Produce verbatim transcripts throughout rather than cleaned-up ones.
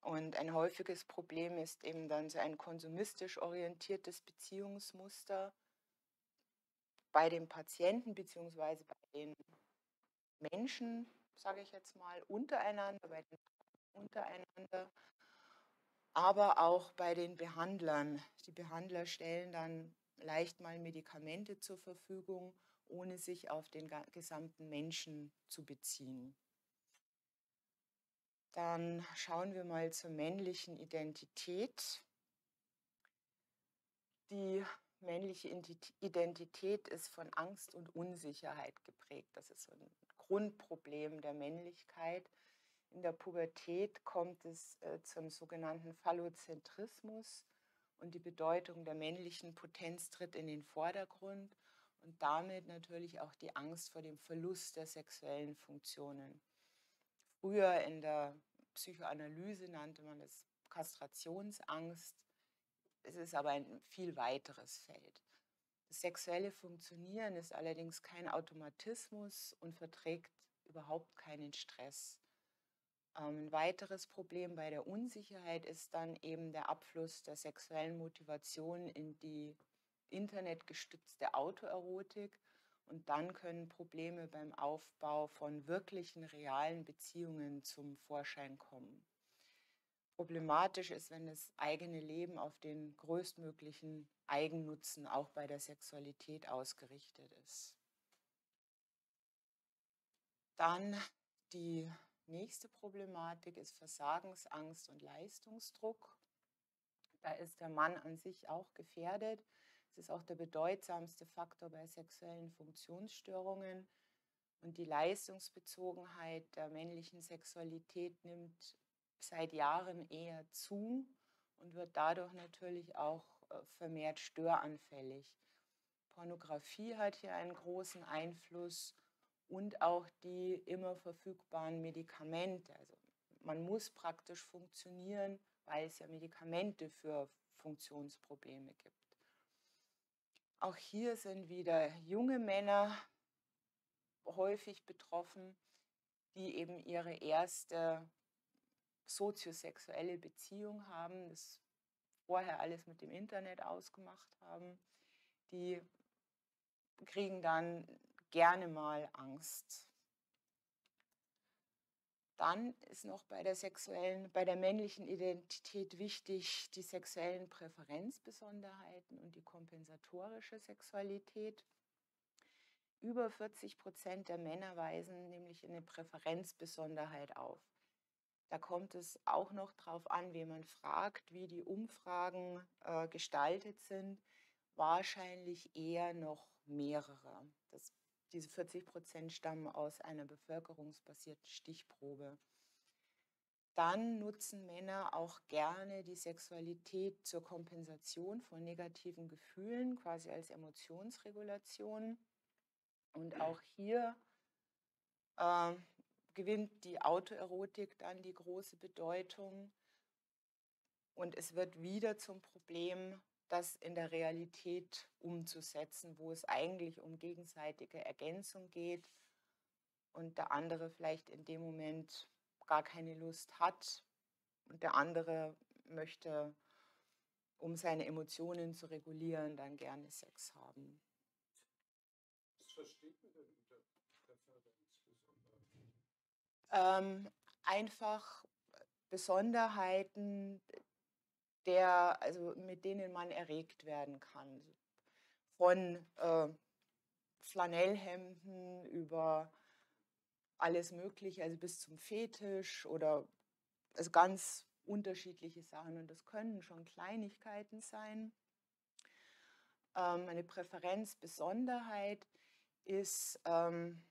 Und ein häufiges Problem ist eben dann so ein konsumistisch orientiertes Beziehungsmuster bei dem Patienten beziehungsweise bei den Menschen, sage ich jetzt mal, untereinander, bei den untereinander, aber auch bei den Behandlern. Die Behandler stellen dann leicht mal Medikamente zur Verfügung, ohne sich auf den ga- gesamten Menschen zu beziehen. Dann schauen wir mal zur männlichen Identität. Die männliche Identi- Identität ist von Angst und Unsicherheit geprägt. Das ist so ein Grundproblem der Männlichkeit. In der Pubertät kommt es äh, zum sogenannten Phallozentrismus und die Bedeutung der männlichen Potenz tritt in den Vordergrund und damit natürlich auch die Angst vor dem Verlust der sexuellen Funktionen. Früher in der Psychoanalyse nannte man es Kastrationsangst. Es ist aber ein viel weiteres Feld. Das sexuelle Funktionieren ist allerdings kein Automatismus und verträgt überhaupt keinen Stress. Ähm, ein weiteres Problem bei der Unsicherheit ist dann eben der Abfluss der sexuellen Motivation in die internetgestützte Autoerotik. Und dann können Probleme beim Aufbau von wirklichen, realen Beziehungen zum Vorschein kommen. Problematisch ist, wenn das eigene Leben auf den größtmöglichen Eigennutzen auch bei der Sexualität ausgerichtet ist. Dann die nächste Problematik ist Versagensangst und Leistungsdruck. Da ist der Mann an sich auch gefährdet. Es ist auch der bedeutsamste Faktor bei sexuellen Funktionsstörungen. Und die Leistungsbezogenheit der männlichen Sexualität nimmt seit Jahren eher zu und wird dadurch natürlich auch äh, vermehrt störanfällig. Pornografie hat hier einen großen Einfluss und auch die immer verfügbaren Medikamente. Also man muss praktisch funktionieren, weil es ja Medikamente für Funktionsprobleme gibt. Auch hier sind wieder junge Männer häufig betroffen, die eben ihre erste soziosexuelle Beziehung haben, das vorher alles mit dem Internet ausgemacht haben, die kriegen dann gerne mal Angst. Dann ist noch bei der sexuellen, bei der männlichen Identität wichtig die sexuellen Präferenzbesonderheiten und die kompensatorische Sexualität. Über vierzig Prozent der Männer weisen nämlich eine Präferenzbesonderheit auf. Da kommt es auch noch darauf an, wen man fragt, wie die Umfragen äh, gestaltet sind. Wahrscheinlich eher noch mehrere. Das, diese vierzig Prozent stammen aus einer bevölkerungsbasierten Stichprobe. Dann nutzen Männer auch gerne die Sexualität zur Kompensation von negativen Gefühlen, quasi als Emotionsregulation. Und auch hier äh, gewinnt die Autoerotik dann die große Bedeutung. Und es wird wieder zum Problem, das in der Realität umzusetzen, wo es eigentlich um gegenseitige Ergänzung geht und der andere vielleicht in dem Moment gar keine Lust hat und der andere möchte, um seine Emotionen zu regulieren, dann gerne Sex haben. Was versteht man denn unter Präferenzbesonderheit? Ähm, einfach Besonderheiten, der, also mit denen man erregt werden kann. Von äh, Flanellhemden über alles Mögliche, also bis zum Fetisch oder also ganz unterschiedliche Sachen. Und das können schon Kleinigkeiten sein. Ähm, eine Präferenzbesonderheit ist ähm,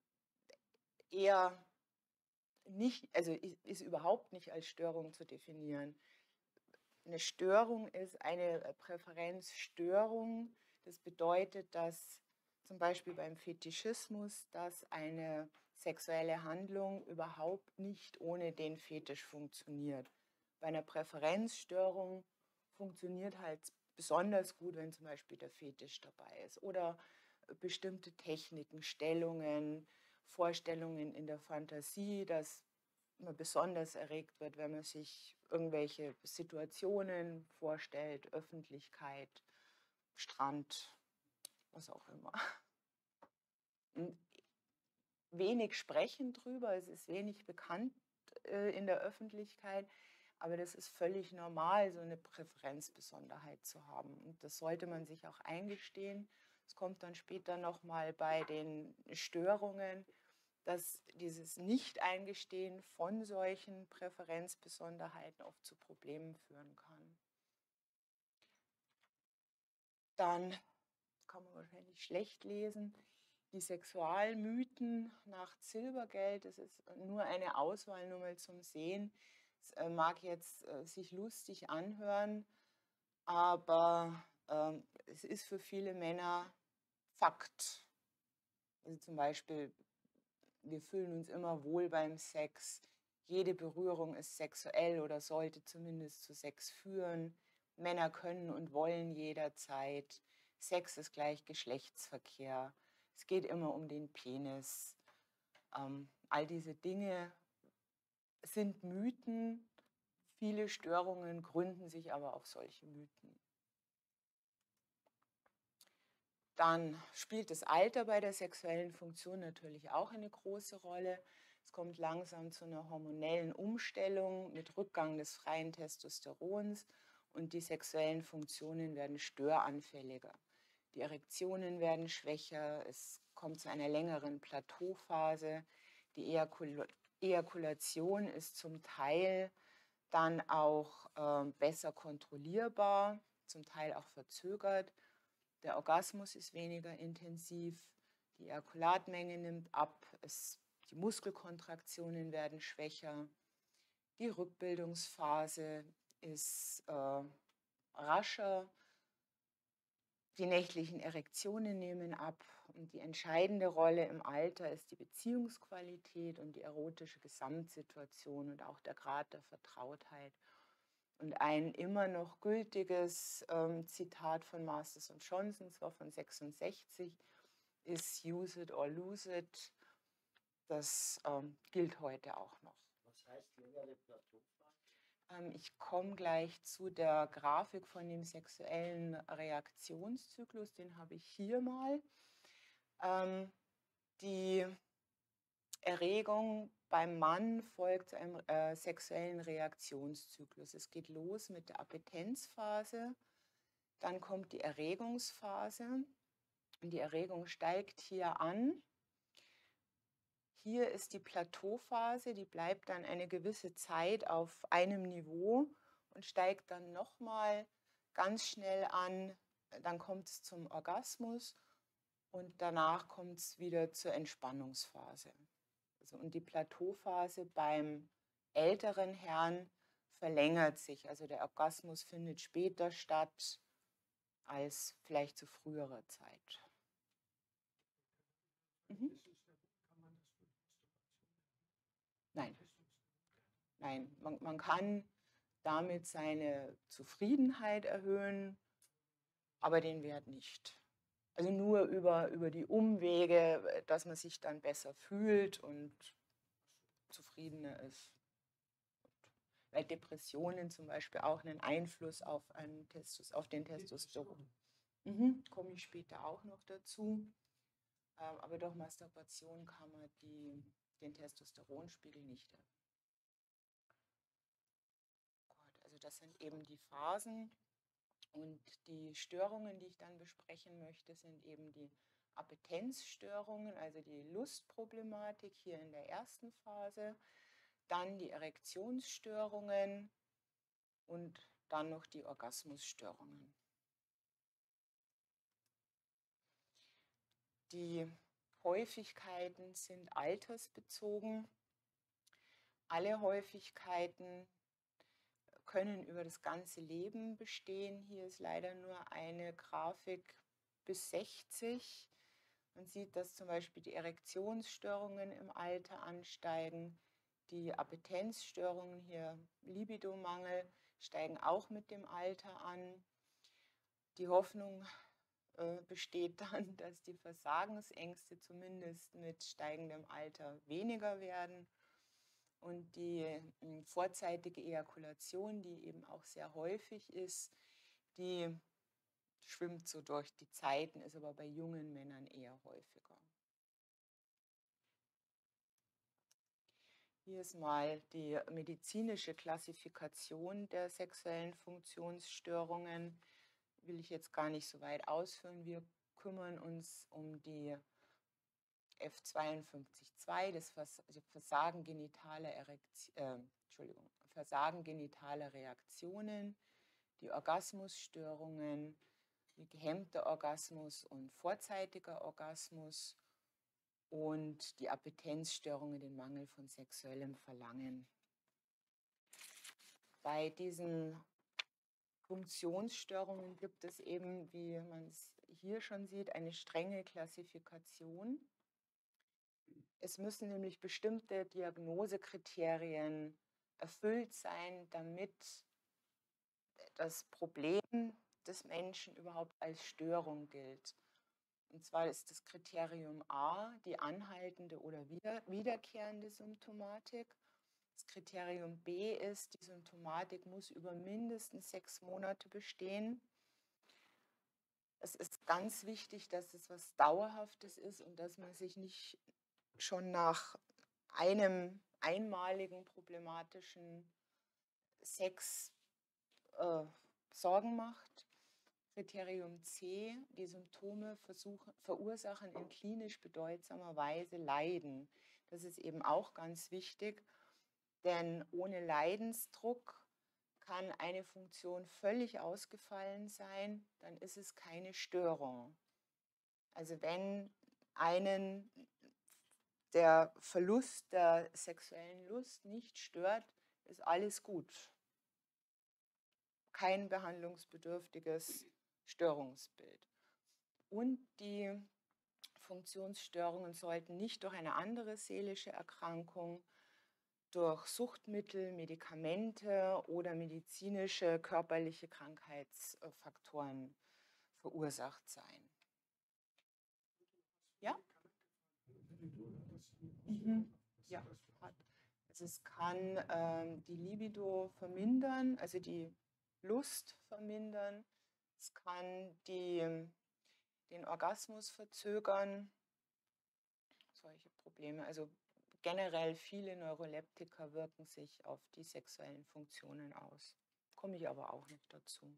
eher nicht, also ist, ist überhaupt nicht als Störung zu definieren. Eine Störung ist eine Präferenzstörung. Das bedeutet, dass zum Beispiel beim Fetischismus, dass eine sexuelle Handlung überhaupt nicht ohne den Fetisch funktioniert. Bei einer Präferenzstörung funktioniert halt besonders gut, wenn zum Beispiel der Fetisch dabei ist oder bestimmte Techniken, Stellungen, Vorstellungen in der Fantasie, dass man besonders erregt wird, wenn man sich irgendwelche Situationen vorstellt, Öffentlichkeit, Strand, was auch immer. Und wenig sprechen drüber, es ist wenig bekannt äh, in der Öffentlichkeit, aber das ist völlig normal, so eine Präferenzbesonderheit zu haben. Und das sollte man sich auch eingestehen. Es kommt dann später nochmal bei den Störungen, dass dieses Nicht-Eingestehen von solchen Präferenzbesonderheiten oft zu Problemen führen kann. Dann kann man wahrscheinlich schlecht lesen. Die Sexualmythen nach Silbergeld, das ist nur eine Auswahl, nur mal zum Sehen. Es mag jetzt äh, sich lustig anhören, aber äh, es ist für viele Männer Fakt. Also zum Beispiel, wir fühlen uns immer wohl beim Sex. Jede Berührung ist sexuell oder sollte zumindest zu Sex führen. Männer können und wollen jederzeit. Sex ist gleich Geschlechtsverkehr. Es geht immer um den Penis. Ähm, all diese Dinge sind Mythen. Viele Störungen gründen sich aber auf solche Mythen. Dann spielt das Alter bei der sexuellen Funktion natürlich auch eine große Rolle. Es kommt langsam zu einer hormonellen Umstellung mit Rückgang des freien Testosterons und die sexuellen Funktionen werden störanfälliger. Die Erektionen werden schwächer, es kommt zu einer längeren Plateauphase. Die Ejakul- Ejakulation ist zum Teil dann auch äh, besser kontrollierbar, zum Teil auch verzögert. Der Orgasmus ist weniger intensiv, die Ejakulatmenge nimmt ab, es, die Muskelkontraktionen werden schwächer, die Rückbildungsphase ist äh, rascher, die nächtlichen Erektionen nehmen ab und die entscheidende Rolle im Alter ist die Beziehungsqualität und die erotische Gesamtsituation und auch der Grad der Vertrautheit. Und ein immer noch gültiges ähm, Zitat von Masters und Johnson, zwar von sechsundsechzig, ist "Use it or lose it". Das ähm, gilt heute auch noch. Was heißt längere Plateauphase? Ähm, ich komme gleich zu der Grafik von dem sexuellen Reaktionszyklus, den habe ich hier mal. Ähm, die Erregung beim Mann folgt einem äh, sexuellen Reaktionszyklus. Es geht los mit der Appetenzphase, dann kommt die Erregungsphase und die Erregung steigt hier an. Hier ist die Plateauphase, die bleibt dann eine gewisse Zeit auf einem Niveau und steigt dann nochmal ganz schnell an. Dann kommt es zum Orgasmus und danach kommt es wieder zur Entspannungsphase. Also, und die Plateauphase beim älteren Herrn verlängert sich. Also der Orgasmus findet später statt als vielleicht zu früherer Zeit. Mhm. Nein, nein, man, man kann damit seine Zufriedenheit erhöhen, aber den Wert nicht. Also nur über, über die Umwege, dass man sich dann besser fühlt und zufriedener ist. Weil Depressionen zum Beispiel auch einen Einfluss auf, einen Testos, auf den Testosteron. Mhm, komme ich später auch noch dazu. Ähm, aber durch Masturbation kann man die, den Testosteronspiegel nicht erhöhen. Gut, also das sind eben die Phasen. Und die Störungen, die ich dann besprechen möchte, sind eben die Appetenzstörungen, also die Lustproblematik hier in der ersten Phase, dann die Erektionsstörungen und dann noch die Orgasmusstörungen. Die Häufigkeiten sind altersbezogen. Alle Häufigkeiten können über das ganze Leben bestehen. Hier ist leider nur eine Grafik bis sechzig. Man sieht, dass zum Beispiel die Erektionsstörungen im Alter ansteigen. Die Appetenzstörungen, hier Libidomangel, steigen auch mit dem Alter an. Die Hoffnung äh, besteht dann, dass die Versagensängste zumindest mit steigendem Alter weniger werden. Und die äh, vorzeitige Ejakulation, die eben auch sehr häufig ist, die schwimmt so durch die Zeiten, ist aber bei jungen Männern eher häufiger. Hier ist mal die medizinische Klassifikation der sexuellen Funktionsstörungen. Will ich jetzt gar nicht so weit ausführen. Wir kümmern uns um die F zweiundfünfzig Punkt zwei, das Versagen genitaler, Erektion, äh, Entschuldigung, Versagen genitaler Reaktionen, die Orgasmusstörungen, wie gehemmter Orgasmus und vorzeitiger Orgasmus und die Appetenzstörungen, den Mangel von sexuellem Verlangen. Bei diesen Funktionsstörungen gibt es eben, wie man es hier schon sieht, eine strenge Klassifikation. Es müssen nämlich bestimmte Diagnosekriterien erfüllt sein, damit das Problem des Menschen überhaupt als Störung gilt. Und zwar ist das Kriterium A die anhaltende oder wieder, wiederkehrende Symptomatik. Das Kriterium B ist, die Symptomatik muss über mindestens sechs Monate bestehen. Es ist ganz wichtig, dass es was Dauerhaftes ist und dass man sich nicht schon nach einem einmaligen problematischen Sex äh, Sorgen macht. Kriterium C, die Symptome versuchen, verursachen in klinisch bedeutsamer Weise Leiden. Das ist eben auch ganz wichtig, denn ohne Leidensdruck kann eine Funktion völlig ausgefallen sein, dann ist es keine Störung. Also wenn einen der Verlust der sexuellen Lust nicht stört, ist alles gut. Kein behandlungsbedürftiges Störungsbild. Und die Funktionsstörungen sollten nicht durch eine andere seelische Erkrankung, durch Suchtmittel, Medikamente oder medizinische körperliche Krankheitsfaktoren verursacht sein. Ja? Mhm. Ja, hat. Also es kann ähm, die Libido vermindern, also die Lust vermindern. Es kann die, den Orgasmus verzögern. Solche Probleme. Also generell viele Neuroleptika wirken sich auf die sexuellen Funktionen aus. Komme ich aber auch noch dazu.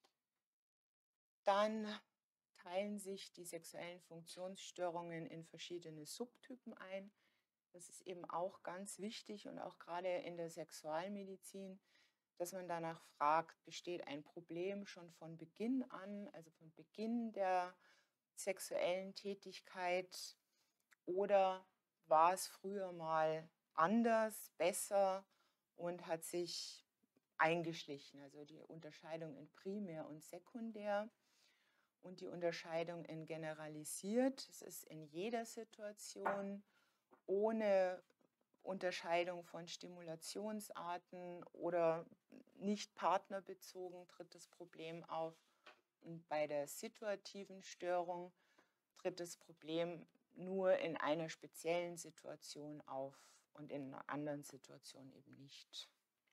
Dann teilen sich die sexuellen Funktionsstörungen in verschiedene Subtypen ein. Das ist eben auch ganz wichtig und auch gerade in der Sexualmedizin, dass man danach fragt, besteht ein Problem schon von Beginn an, also von Beginn der sexuellen Tätigkeit, oder war es früher mal anders, besser und hat sich eingeschlichen, also die Unterscheidung in primär und sekundär. Und die Unterscheidung in generalisiert, es ist in jeder Situation ohne Unterscheidung von Stimulationsarten oder nicht partnerbezogen tritt das Problem auf. Und bei der situativen Störung tritt das Problem nur in einer speziellen Situation auf und in einer anderen Situation eben nicht.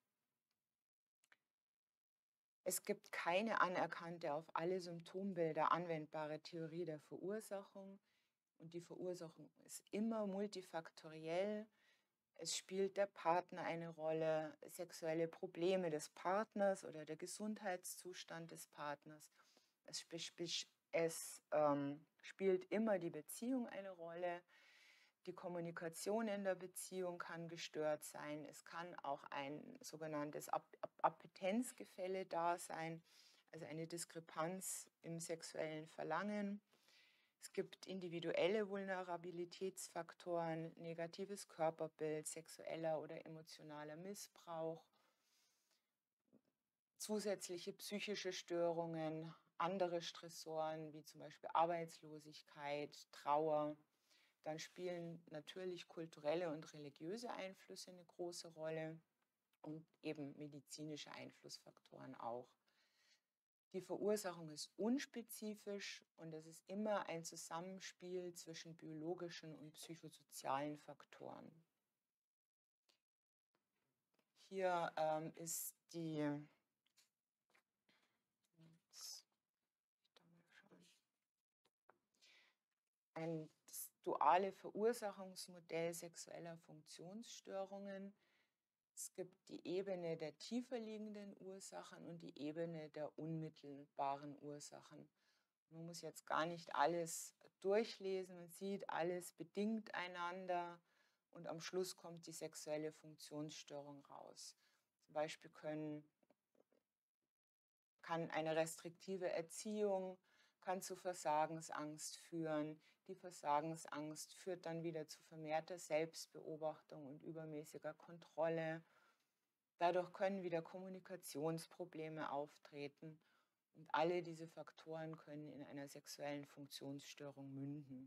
Es gibt keine anerkannte, auf alle Symptombilder anwendbare Theorie der Verursachung. Und die Verursachung ist immer multifaktoriell. Es spielt der Partner eine Rolle, sexuelle Probleme des Partners oder der Gesundheitszustand des Partners. Es, es ähm, spielt immer die Beziehung eine Rolle. Die Kommunikation in der Beziehung kann gestört sein. Es kann auch ein sogenanntes Appetenzgefälle da sein, also eine Diskrepanz im sexuellen Verlangen. Es gibt individuelle Vulnerabilitätsfaktoren, negatives Körperbild, sexueller oder emotionaler Missbrauch, zusätzliche psychische Störungen, andere Stressoren wie zum Beispiel Arbeitslosigkeit, Trauer. Dann spielen natürlich kulturelle und religiöse Einflüsse eine große Rolle und eben medizinische Einflussfaktoren auch. Die Verursachung ist unspezifisch und es ist immer ein Zusammenspiel zwischen biologischen und psychosozialen Faktoren. hier ähm, ist die, ein das duale Verursachungsmodell sexueller Funktionsstörungen. Es gibt die Ebene der tiefer liegenden Ursachen und die Ebene der unmittelbaren Ursachen. Man muss jetzt gar nicht alles durchlesen, man sieht, alles bedingt einander und am Schluss kommt die sexuelle Funktionsstörung raus. Zum Beispiel können, kann eine restriktive Erziehung kann zu Versagensangst führen. Die Versagensangst führt dann wieder zu vermehrter Selbstbeobachtung und übermäßiger Kontrolle. Dadurch können wieder Kommunikationsprobleme auftreten. Und alle diese Faktoren können in einer sexuellen Funktionsstörung münden.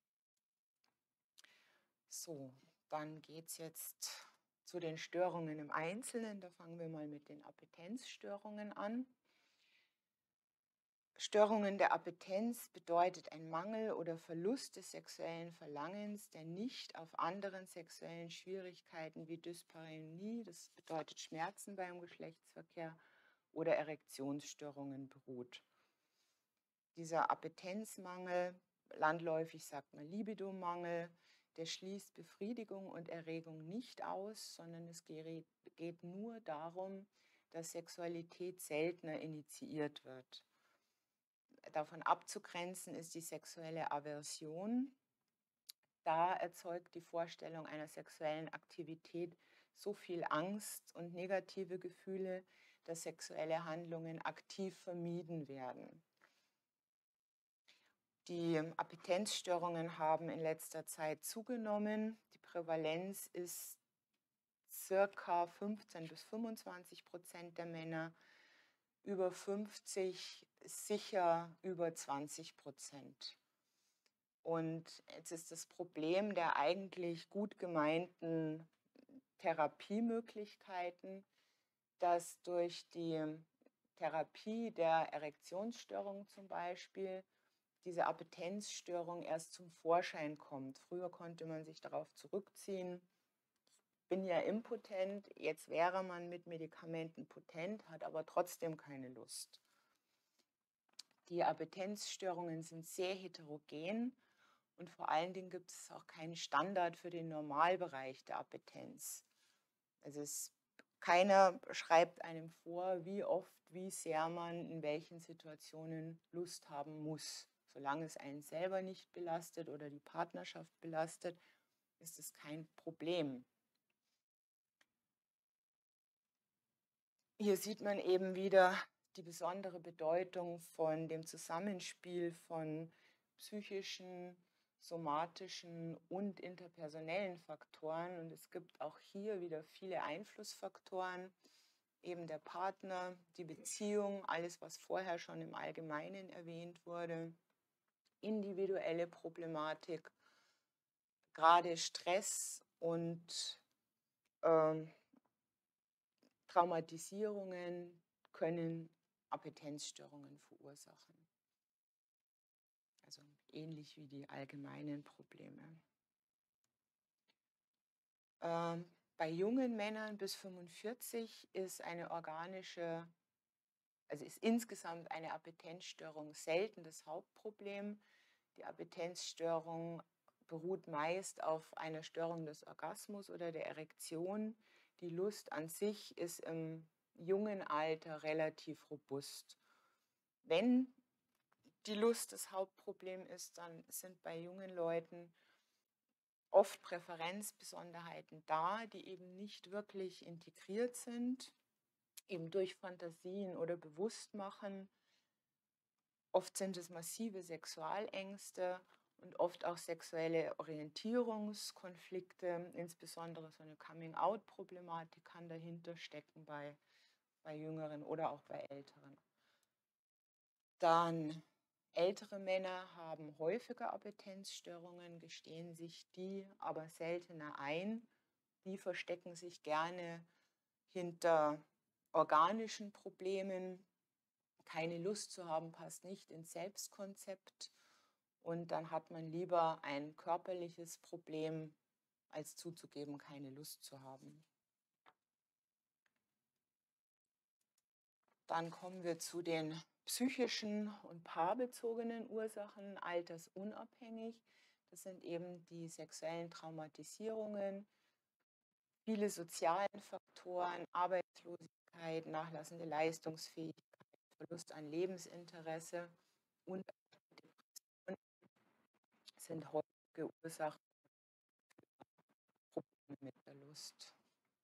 So, dann geht es jetzt zu den Störungen im Einzelnen. Da fangen wir mal mit den Appetenzstörungen an. Störungen der Appetenz bedeutet ein Mangel oder Verlust des sexuellen Verlangens, der nicht auf anderen sexuellen Schwierigkeiten wie Dyspareunie, das bedeutet Schmerzen beim Geschlechtsverkehr, oder Erektionsstörungen beruht. Dieser Appetenzmangel, landläufig sagt man Libidomangel, der schließt Befriedigung und Erregung nicht aus, sondern es geht nur darum, dass Sexualität seltener initiiert wird. Davon abzugrenzen ist die sexuelle Aversion. Da erzeugt die Vorstellung einer sexuellen Aktivität so viel Angst und negative Gefühle, dass sexuelle Handlungen aktiv vermieden werden. Die Appetenzstörungen haben in letzter Zeit zugenommen. Die Prävalenz ist circa fünfzehn bis fünfundzwanzig Prozent der Männer, über fünfzig sicher über zwanzig Prozent. Und jetzt ist das Problem der eigentlich gut gemeinten Therapiemöglichkeiten, dass durch die Therapie der Erektionsstörung zum Beispiel diese Appetenzstörung erst zum Vorschein kommt. Früher konnte man sich darauf zurückziehen, ich bin ja impotent, jetzt wäre man mit Medikamenten potent, hat aber trotzdem keine Lust. Die Appetenzstörungen sind sehr heterogen und vor allen Dingen gibt es auch keinen Standard für den Normalbereich der Appetenz. Also es, keiner schreibt einem vor, wie oft, wie sehr man in welchen Situationen Lust haben muss. Solange es einen selber nicht belastet oder die Partnerschaft belastet, ist es kein Problem. Hier sieht man eben wieder die besondere Bedeutung von dem Zusammenspiel von psychischen, somatischen und interpersonellen Faktoren. Und es gibt auch hier wieder viele Einflussfaktoren, eben der Partner, die Beziehung, alles, was vorher schon im Allgemeinen erwähnt wurde, individuelle Problematik, gerade Stress und ähm, Traumatisierungen können Appetenzstörungen verursachen. Also ähnlich wie die allgemeinen Probleme. Ähm, bei jungen Männern bis fünfundvierzig ist eine organische, also ist insgesamt eine Appetenzstörung selten das Hauptproblem. Die Appetenzstörung beruht meist auf einer Störung des Orgasmus oder der Erektion. Die Lust an sich ist im jungen Alter relativ robust. Wenn die Lust das Hauptproblem ist, dann sind bei jungen Leuten oft Präferenzbesonderheiten da, die eben nicht wirklich integriert sind, eben durch Fantasien oder Bewusstmachen. Oft sind es massive Sexualängste und oft auch sexuelle Orientierungskonflikte, insbesondere so eine Coming-out-Problematik kann dahinter stecken bei, bei Jüngeren oder auch bei Älteren. Dann ältere Männer haben häufiger Appetenzstörungen, gestehen sich die aber seltener ein. Die verstecken sich gerne hinter organischen Problemen. Keine Lust zu haben passt nicht ins Selbstkonzept. Und dann hat man lieber ein körperliches Problem, als zuzugeben, keine Lust zu haben. Dann kommen wir zu den psychischen und paarbezogenen Ursachen, altersunabhängig. Das sind eben die sexuellen Traumatisierungen, viele sozialen Faktoren, Arbeitslosigkeit, nachlassende Leistungsfähigkeit, Verlust an Lebensinteresse und Depressionen sind häufige Ursachen für Probleme mit der Lust.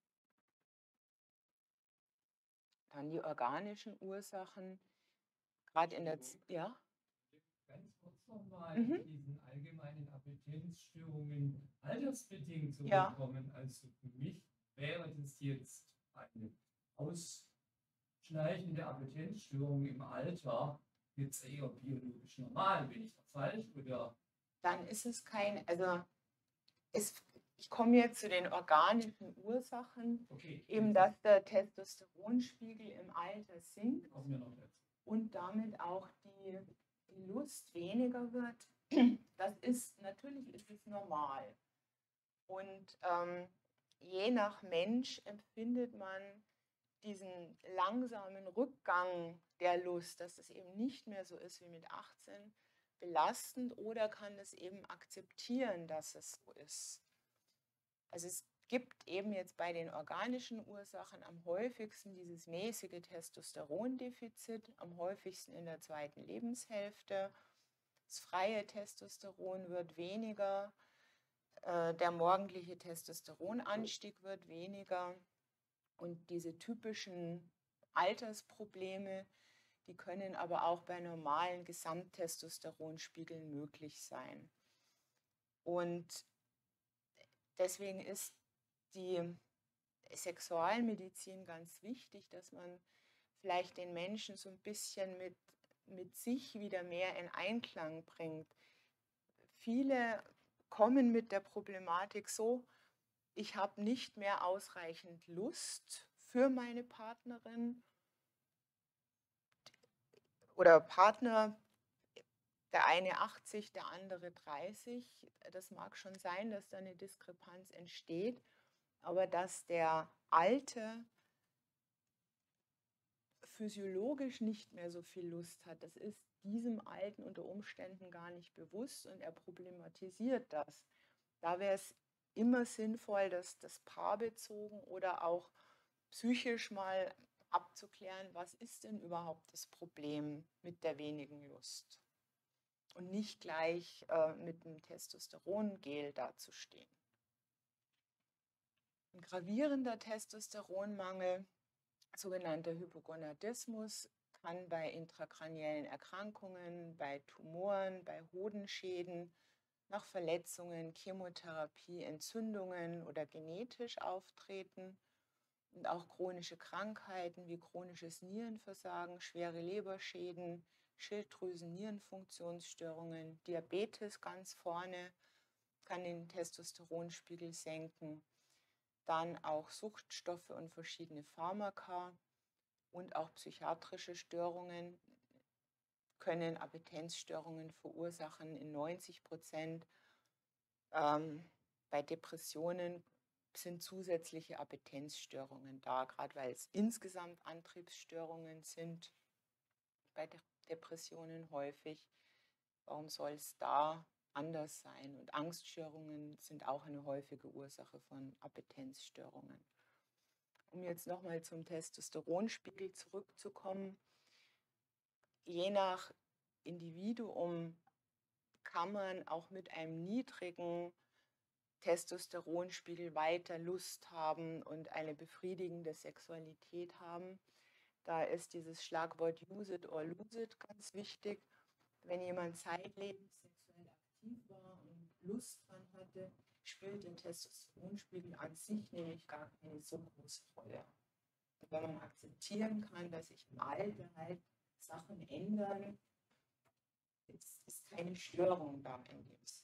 Dann die organischen Ursachen, gerade in der Z ja? Ganz kurz nochmal Mhm. diesen allgemeinen Appetenzstörungen altersbedingt Ja. zurückkommen. Also für mich wäre das jetzt eine ausschleichende Appetenzstörung im Alter jetzt eher biologisch normal. Bin ich da falsch? Oder? Dann ist es kein, also es, ich komme jetzt zu den organischen Ursachen, Okay. eben dass der Testosteronspiegel im Alter sinkt Kommen wir noch dazu. und damit auch die, die Lust weniger wird. Das ist, natürlich ist es normal. Und ähm, je nach Mensch empfindet man diesen langsamen Rückgang der Lust, dass es eben nicht mehr so ist wie mit achtzehn, belastend, oder kann es eben akzeptieren, dass es so ist. Also es gibt eben jetzt bei den organischen Ursachen am häufigsten dieses mäßige Testosterondefizit, am häufigsten in der zweiten Lebenshälfte. Das freie Testosteron wird weniger, äh, der morgendliche Testosteronanstieg wird weniger. Und diese typischen Altersprobleme, die können aber auch bei normalen Gesamttestosteronspiegeln möglich sein. Und deswegen ist die Sexualmedizin ganz wichtig, dass man vielleicht den Menschen so ein bisschen mit, mit sich wieder mehr in Einklang bringt. Viele kommen mit der Problematik so: Ich habe nicht mehr ausreichend Lust für meine Partnerin oder Partner, der eine achtzig, der andere dreißig. Das mag schon sein, dass da eine Diskrepanz entsteht, aber dass der Alte physiologisch nicht mehr so viel Lust hat, das ist diesem Alten unter Umständen gar nicht bewusst, und er problematisiert das. Da wäre es immer sinnvoll, dass das paarbezogen oder auch psychisch mal abzuklären, was ist denn überhaupt das Problem mit der wenigen Lust, und nicht gleich äh, mit einem Testosterongel dazustehen. Ein gravierender Testosteronmangel, sogenannter Hypogonadismus, kann bei intrakraniellen Erkrankungen, bei Tumoren, bei Hodenschäden, nach Verletzungen, Chemotherapie, Entzündungen oder genetisch auftreten. Und auch chronische Krankheiten wie chronisches Nierenversagen, schwere Leberschäden, Schilddrüsen-Nierenfunktionsstörungen, Diabetes ganz vorne kann den Testosteronspiegel senken. Dann auch Suchtstoffe und verschiedene Pharmaka und auch psychiatrische Störungen können Appetenzstörungen verursachen in neunzig Prozent. Ähm, bei Depressionen sind zusätzliche Appetenzstörungen da, gerade weil es insgesamt Antriebsstörungen sind, bei De Depressionen häufig. Warum soll es da anders sein? Und Angststörungen sind auch eine häufige Ursache von Appetenzstörungen. Um jetzt nochmal zum Testosteronspiegel zurückzukommen: Je nach Individuum kann man auch mit einem niedrigen Testosteronspiegel weiter Lust haben und eine befriedigende Sexualität haben. Da ist dieses Schlagwort use it or lose it ganz wichtig. Wenn jemand zeitlebens sexuell aktiv war und Lust dran hatte, spielt der Testosteronspiegel an sich nämlich gar keine so große Rolle. Und wenn man akzeptieren kann, dass sich im Alter halt Sachen ändern, ist, ist keine Störung da in dem Sinn.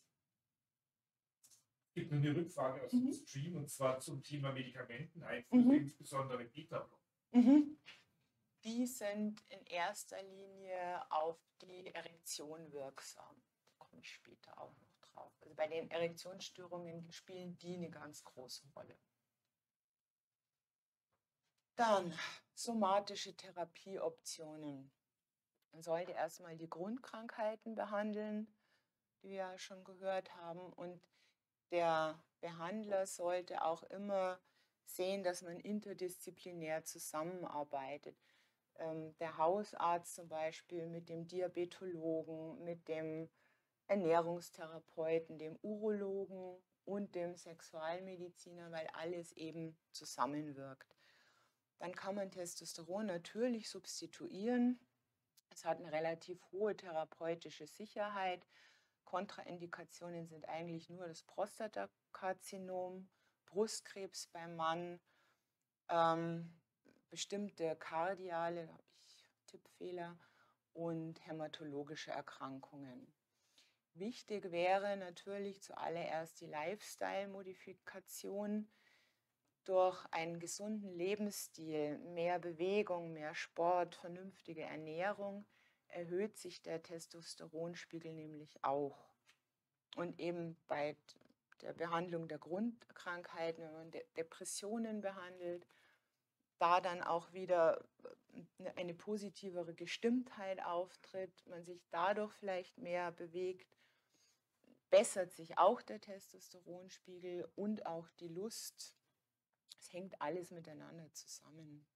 Es gibt noch eine Rückfrage aus Mhm. dem Stream, und zwar zum Thema Medikamenteneinfluss, Mhm. insbesondere Beta-Blocker. Mhm. Die sind in erster Linie auf die Erektion wirksam. Da komme ich später auch noch drauf. Also bei den Erektionsstörungen spielen die eine ganz große Rolle. Dann Somatische Therapieoptionen. Man sollte erstmal die Grundkrankheiten behandeln, die wir ja schon gehört haben. Und der Behandler sollte auch immer sehen, dass man interdisziplinär zusammenarbeitet. Ähm, der Hausarzt zum Beispiel mit dem Diabetologen, mit dem Ernährungstherapeuten, dem Urologen und dem Sexualmediziner, weil alles eben zusammenwirkt. Dann kann man Testosteron natürlich substituieren. Es hat eine relativ hohe therapeutische Sicherheit. Kontraindikationen sind eigentlich nur das Prostatakarzinom, Brustkrebs beim Mann, ähm, bestimmte kardiale, habe ich Tippfehler, und hämatologische Erkrankungen. Wichtig wäre natürlich zuallererst die Lifestyle-Modifikation durch einen gesunden Lebensstil, mehr Bewegung, mehr Sport, vernünftige Ernährung, erhöht sich der Testosteronspiegel nämlich auch. Und eben bei der Behandlung der Grundkrankheiten, wenn man De- Depressionen behandelt, da dann auch wieder eine positivere Gestimmtheit auftritt, man sich dadurch vielleicht mehr bewegt, bessert sich auch der Testosteronspiegel und auch die Lust. Es hängt alles miteinander zusammen.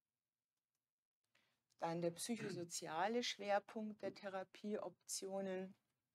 Dann der psychosoziale Schwerpunkt der Therapieoptionen.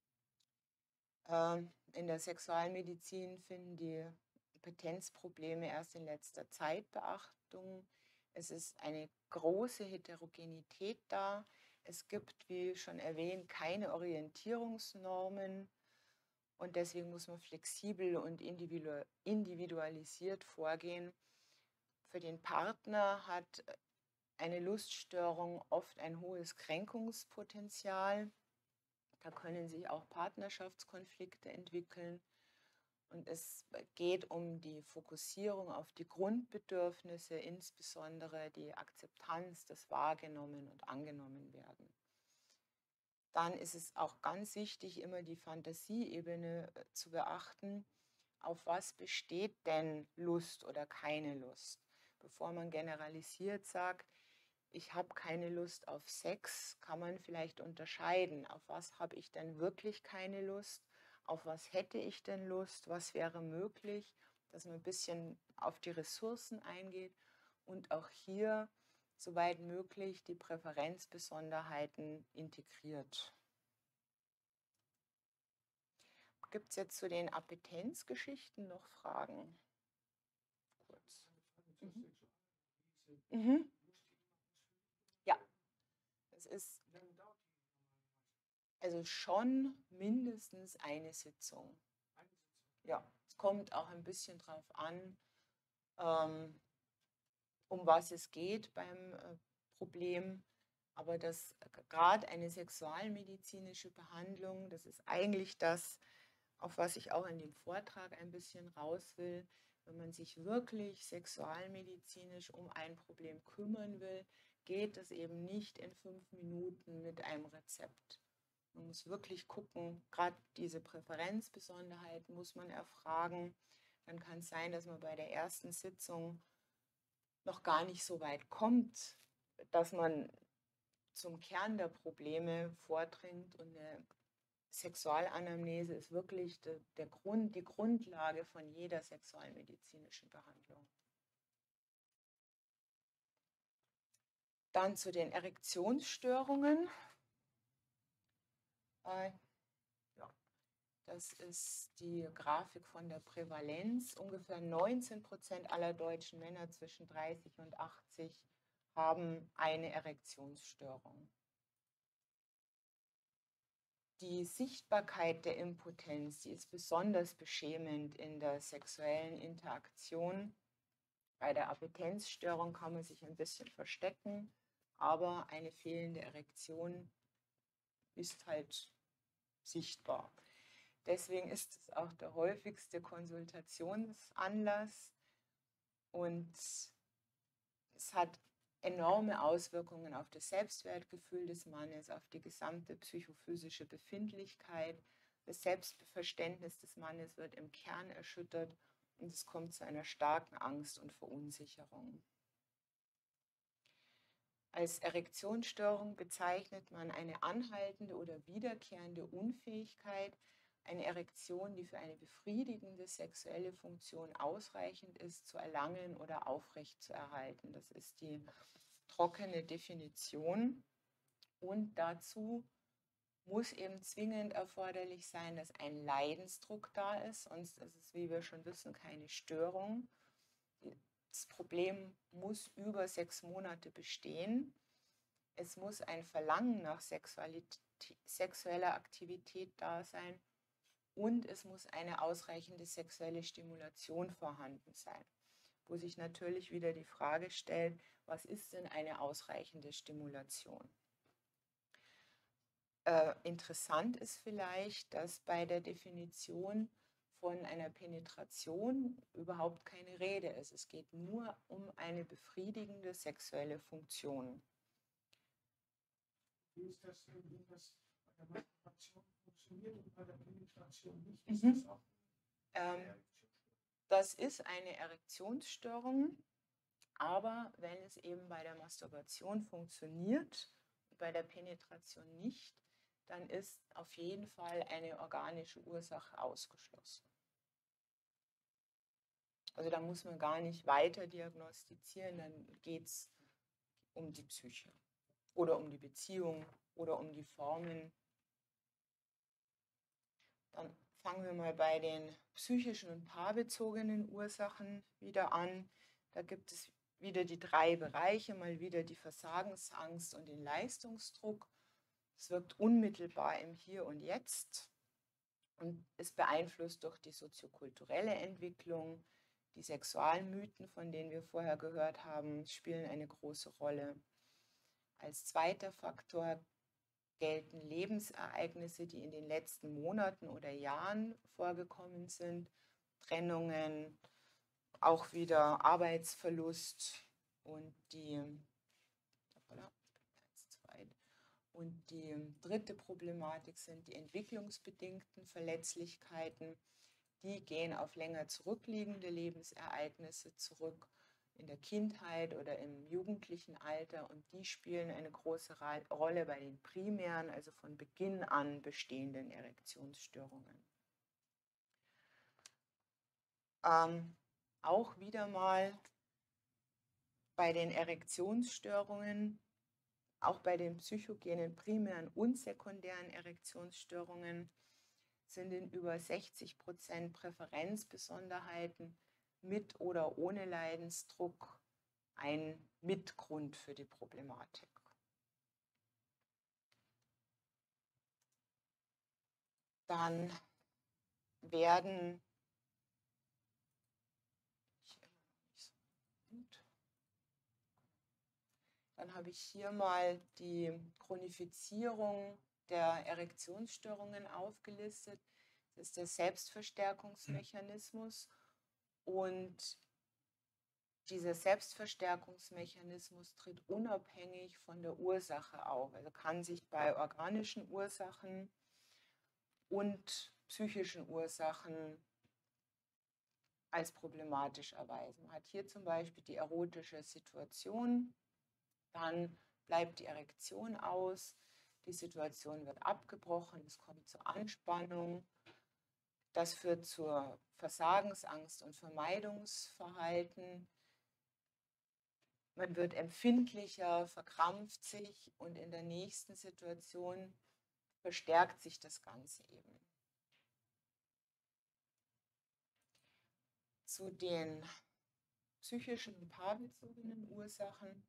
Ähm, in der Sexualmedizin finden die Potenzprobleme erst in letzter Zeit Beachtung. Es ist eine große Heterogenität da. Es gibt, wie schon erwähnt, keine Orientierungsnormen. Und deswegen muss man flexibel und individualisiert vorgehen. Für den Partner hat eine Luststörung oft ein hohes Kränkungspotenzial. Da können sich auch Partnerschaftskonflikte entwickeln. Und es geht um die Fokussierung auf die Grundbedürfnisse, insbesondere die Akzeptanz, das Wahrgenommen und angenommen werden. Dann ist es auch ganz wichtig, immer die Fantasieebene zu beachten. Auf was besteht denn Lust oder keine Lust? Bevor man generalisiert sagt, ich habe keine Lust auf Sex, kann man vielleicht unterscheiden. Auf was habe ich denn wirklich keine Lust? Auf was hätte ich denn Lust? Was wäre möglich? Dass man ein bisschen auf die Ressourcen eingeht und auch hier, soweit möglich, die Präferenzbesonderheiten integriert. Gibt es jetzt zu den Appetenzgeschichten noch Fragen? Kurz. Mhm. Mhm. Ja, es ist also schon mindestens eine Sitzung. Ja, es kommt auch ein bisschen drauf an, ähm, um was es geht beim äh, Problem. Aber das gerade eine sexualmedizinische Behandlung, das ist eigentlich das, auf was ich auch in dem Vortrag ein bisschen raus will. Wenn man sich wirklich sexualmedizinisch um ein Problem kümmern will, geht es eben nicht in fünf Minuten mit einem Rezept. Man muss wirklich gucken, gerade diese Präferenzbesonderheiten muss man erfragen. Dann kann es sein, dass man bei der ersten Sitzung noch gar nicht so weit kommt, dass man zum Kern der Probleme vordringt. Und eine Sexualanamnese ist wirklich der, der Grund, die Grundlage von jeder sexualmedizinischen Behandlung. Dann zu den Erektionsstörungen. Äh, ja, das ist die Grafik von der Prävalenz. Ungefähr neunzehn Prozent aller deutschen Männer zwischen dreißig und achtzig haben eine Erektionsstörung. Die Sichtbarkeit der Impotenz, die ist besonders beschämend in der sexuellen Interaktion. Bei der Appetenzstörung kann man sich ein bisschen verstecken, aber eine fehlende Erektion ist halt sichtbar. Deswegen ist es auch der häufigste Konsultationsanlass und es hat enorme Auswirkungen auf das Selbstwertgefühl des Mannes, auf die gesamte psychophysische Befindlichkeit. Das Selbstverständnis des Mannes wird im Kern erschüttert und es kommt zu einer starken Angst und Verunsicherung. Als Erektionsstörung bezeichnet man eine anhaltende oder wiederkehrende Unfähigkeit, eine Erektion, die für eine befriedigende sexuelle Funktion ausreichend ist, zu erlangen oder aufrechtzuerhalten. Das ist die trockene Definition. Und dazu muss eben zwingend erforderlich sein, dass ein Leidensdruck da ist, sonst ist es, wie wir schon wissen, keine Störung. Das Problem muss über sechs Monate bestehen. Es muss ein Verlangen nach sexueller Aktivität da sein und es muss eine ausreichende sexuelle Stimulation vorhanden sein. Wo sich natürlich wieder die Frage stellt, was ist denn eine ausreichende Stimulation? Äh, interessant ist vielleicht, dass bei der Definition von einer Penetration überhaupt keine Rede ist. Es geht nur um eine befriedigende sexuelle Funktion. Wie ist das, wenn das bei der Masturbation funktioniert und bei der Penetration nicht? Mhm. Ist das auch Ähm, das ist eine Erektionsstörung, aber wenn es eben bei der Masturbation funktioniert, bei der Penetration nicht, dann ist auf jeden Fall eine organische Ursache ausgeschlossen. Also da muss man gar nicht weiter diagnostizieren, dann geht es um die Psyche oder um die Beziehung oder um die Formen. Dann fangen wir mal bei den psychischen und paarbezogenen Ursachen wieder an. Da gibt es wieder die drei Bereiche, mal wieder die Versagensangst und den Leistungsdruck. Es wirkt unmittelbar im Hier und Jetzt und ist beeinflusst durch die soziokulturelle Entwicklung. Die Sexualmythen, von denen wir vorher gehört haben, spielen eine große Rolle. Als zweiter Faktor gelten Lebensereignisse, die in den letzten Monaten oder Jahren vorgekommen sind. Trennungen, auch wieder Arbeitsverlust und die, und die dritte Problematik sind die entwicklungsbedingten Verletzlichkeiten. Die gehen auf länger zurückliegende Lebensereignisse zurück, in der Kindheit oder im jugendlichen Alter, und die spielen eine große Rolle bei den primären, also von Beginn an bestehenden Erektionsstörungen. Ähm, auch wieder mal bei den Erektionsstörungen, auch bei den psychogenen primären und sekundären Erektionsstörungen sind in über sechzig Prozent Präferenzbesonderheiten mit oder ohne Leidensdruck ein Mitgrund für die Problematik. Dann werden Dann habe ich hier mal die Chronifizierung der Erektionsstörungen aufgelistet. Das ist der Selbstverstärkungsmechanismus. Und dieser Selbstverstärkungsmechanismus tritt unabhängig von der Ursache auf. Also kann sich bei organischen Ursachen und psychischen Ursachen als problematisch erweisen. Man hat hier zum Beispiel die erotische Situation, dann bleibt die Erektion aus, die Situation wird abgebrochen, es kommt zur Anspannung, das führt zur Versagensangst und Vermeidungsverhalten. Man wird empfindlicher, verkrampft sich und in der nächsten Situation verstärkt sich das Ganze eben. Zu den psychischen und paarbezogenen Ursachen.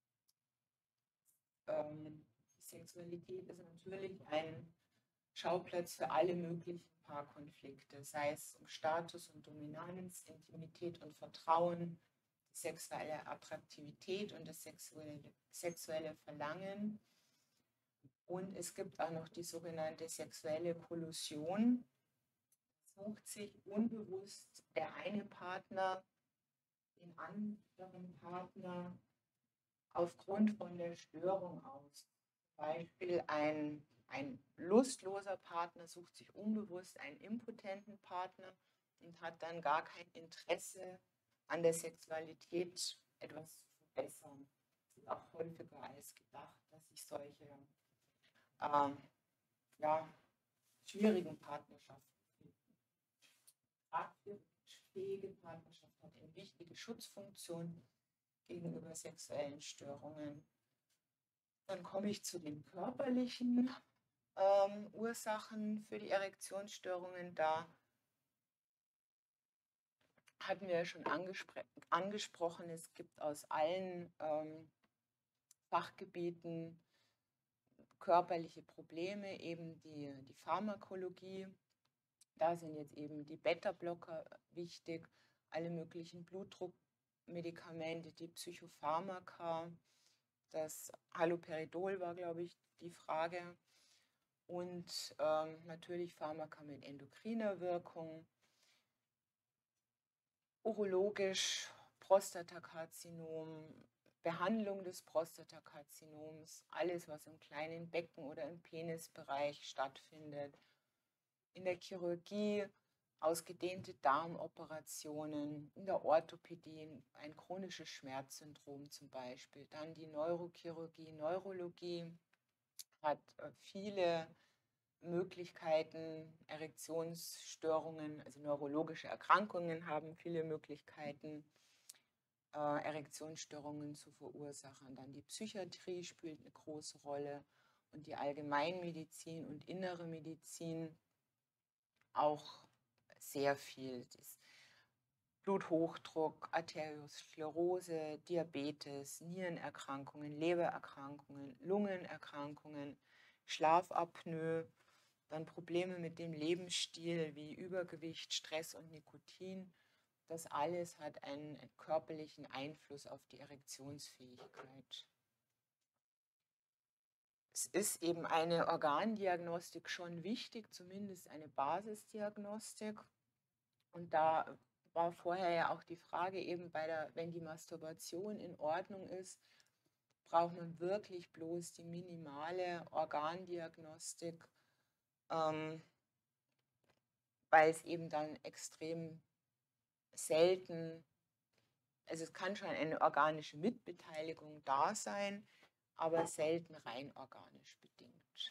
Ähm, die Sexualität ist natürlich ein Schauplatz für alle möglichen Paarkonflikte, sei es um Status und Dominanz, Intimität und Vertrauen, sexuelle Attraktivität und das sexuelle, sexuelle Verlangen. Und es gibt auch noch die sogenannte sexuelle Kollusion. Sucht sich unbewusst der eine Partner den anderen Partner aufgrund von der Störung aus. Zum Beispiel ein, ein lustloser Partner sucht sich unbewusst einen impotenten Partner und hat dann gar kein Interesse an der Sexualität etwas zu verbessern. passiert auch häufiger als gedacht, dass sich solche ähm, ja, schwierigen Partnerschaften finden. Tragfähige Partnerschaft hat eine wichtige Schutzfunktion gegenüber sexuellen Störungen. Dann komme ich zu den körperlichen ähm, Ursachen für die Erektionsstörungen. Da hatten wir ja schon angespr angesprochen, es gibt aus allen ähm, Fachgebieten körperliche Probleme, eben die, die Pharmakologie. Da sind jetzt eben die Beta-Blocker wichtig, alle möglichen Blutdruckmedikamente, die Psychopharmaka, das Haloperidol war, glaube ich, die Frage. Und ähm, natürlich Pharmaka mit endokriner Wirkung, urologisch, Prostatakarzinom, Behandlung des Prostatakarzinoms, alles, was im kleinen Becken oder im Penisbereich stattfindet. In der Chirurgie ausgedehnte Darmoperationen, in der Orthopädie ein chronisches Schmerzsyndrom zum Beispiel. Dann die Neurochirurgie, Neurologie hat viele Möglichkeiten, Erektionsstörungen, also neurologische Erkrankungen haben viele Möglichkeiten, äh, Erektionsstörungen zu verursachen. Dann die Psychiatrie spielt eine große Rolle und die Allgemeinmedizin und innere Medizin auch sehr viel. Das Bluthochdruck, Arteriosklerose, Diabetes, Nierenerkrankungen, Lebererkrankungen, Lungenerkrankungen, Schlafapnoe, dann Probleme mit dem Lebensstil wie Übergewicht, Stress und Nikotin. Das alles hat einen körperlichen Einfluss auf die Erektionsfähigkeit. Es ist eben eine Organdiagnostik schon wichtig, zumindest eine Basisdiagnostik. Und da war vorher ja auch die Frage eben, bei der, wenn die Masturbation in Ordnung ist, braucht man wirklich bloß die minimale Organdiagnostik, ähm, weil es eben dann extrem selten, also es kann schon eine organische Mitbeteiligung da sein, aber selten rein organisch bedingt.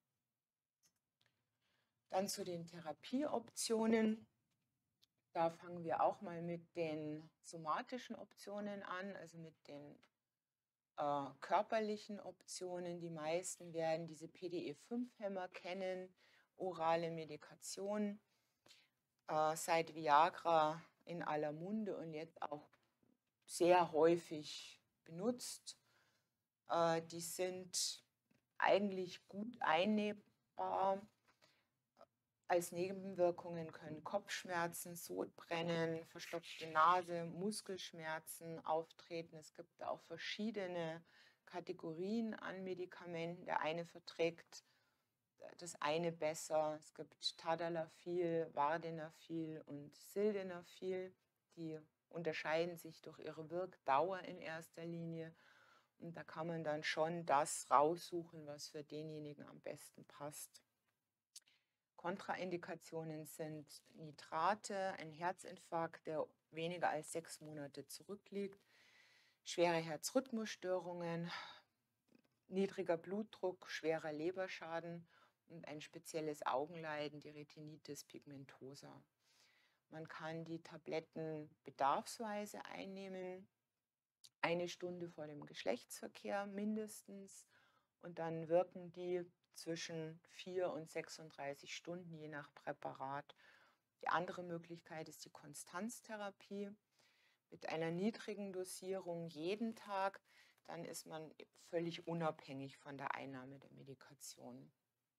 Dann zu den Therapieoptionen. Da fangen wir auch mal mit den somatischen Optionen an, also mit den äh, körperlichen Optionen. Die meisten werden diese P D E fünf Hämmer kennen, orale Medikation, äh, seit Viagra in aller Munde und jetzt auch sehr häufig benutzt. Äh, die sind eigentlich gut einnehmbar. Als Nebenwirkungen können Kopfschmerzen, Sodbrennen, verstopfte Nase, Muskelschmerzen auftreten. Es gibt auch verschiedene Kategorien an Medikamenten. Der eine verträgt das eine besser. Es gibt Tadalafil, Vardenafil und Sildenafil. Die unterscheiden sich durch ihre Wirkdauer in erster Linie. Und da kann man dann schon das raussuchen, was für denjenigen am besten passt. Kontraindikationen sind Nitrate, ein Herzinfarkt, der weniger als sechs Monate zurückliegt, schwere Herzrhythmusstörungen, niedriger Blutdruck, schwerer Leberschaden und ein spezielles Augenleiden, die Retinitis pigmentosa. Man kann die Tabletten bedarfsweise einnehmen, eine Stunde vor dem Geschlechtsverkehr mindestens, und dann wirken die zwischen vier und sechsunddreißig Stunden, je nach Präparat. Die andere Möglichkeit ist die Konstanztherapie mit einer niedrigen Dosierung jeden Tag. Dann ist man völlig unabhängig von der Einnahme der Medikation.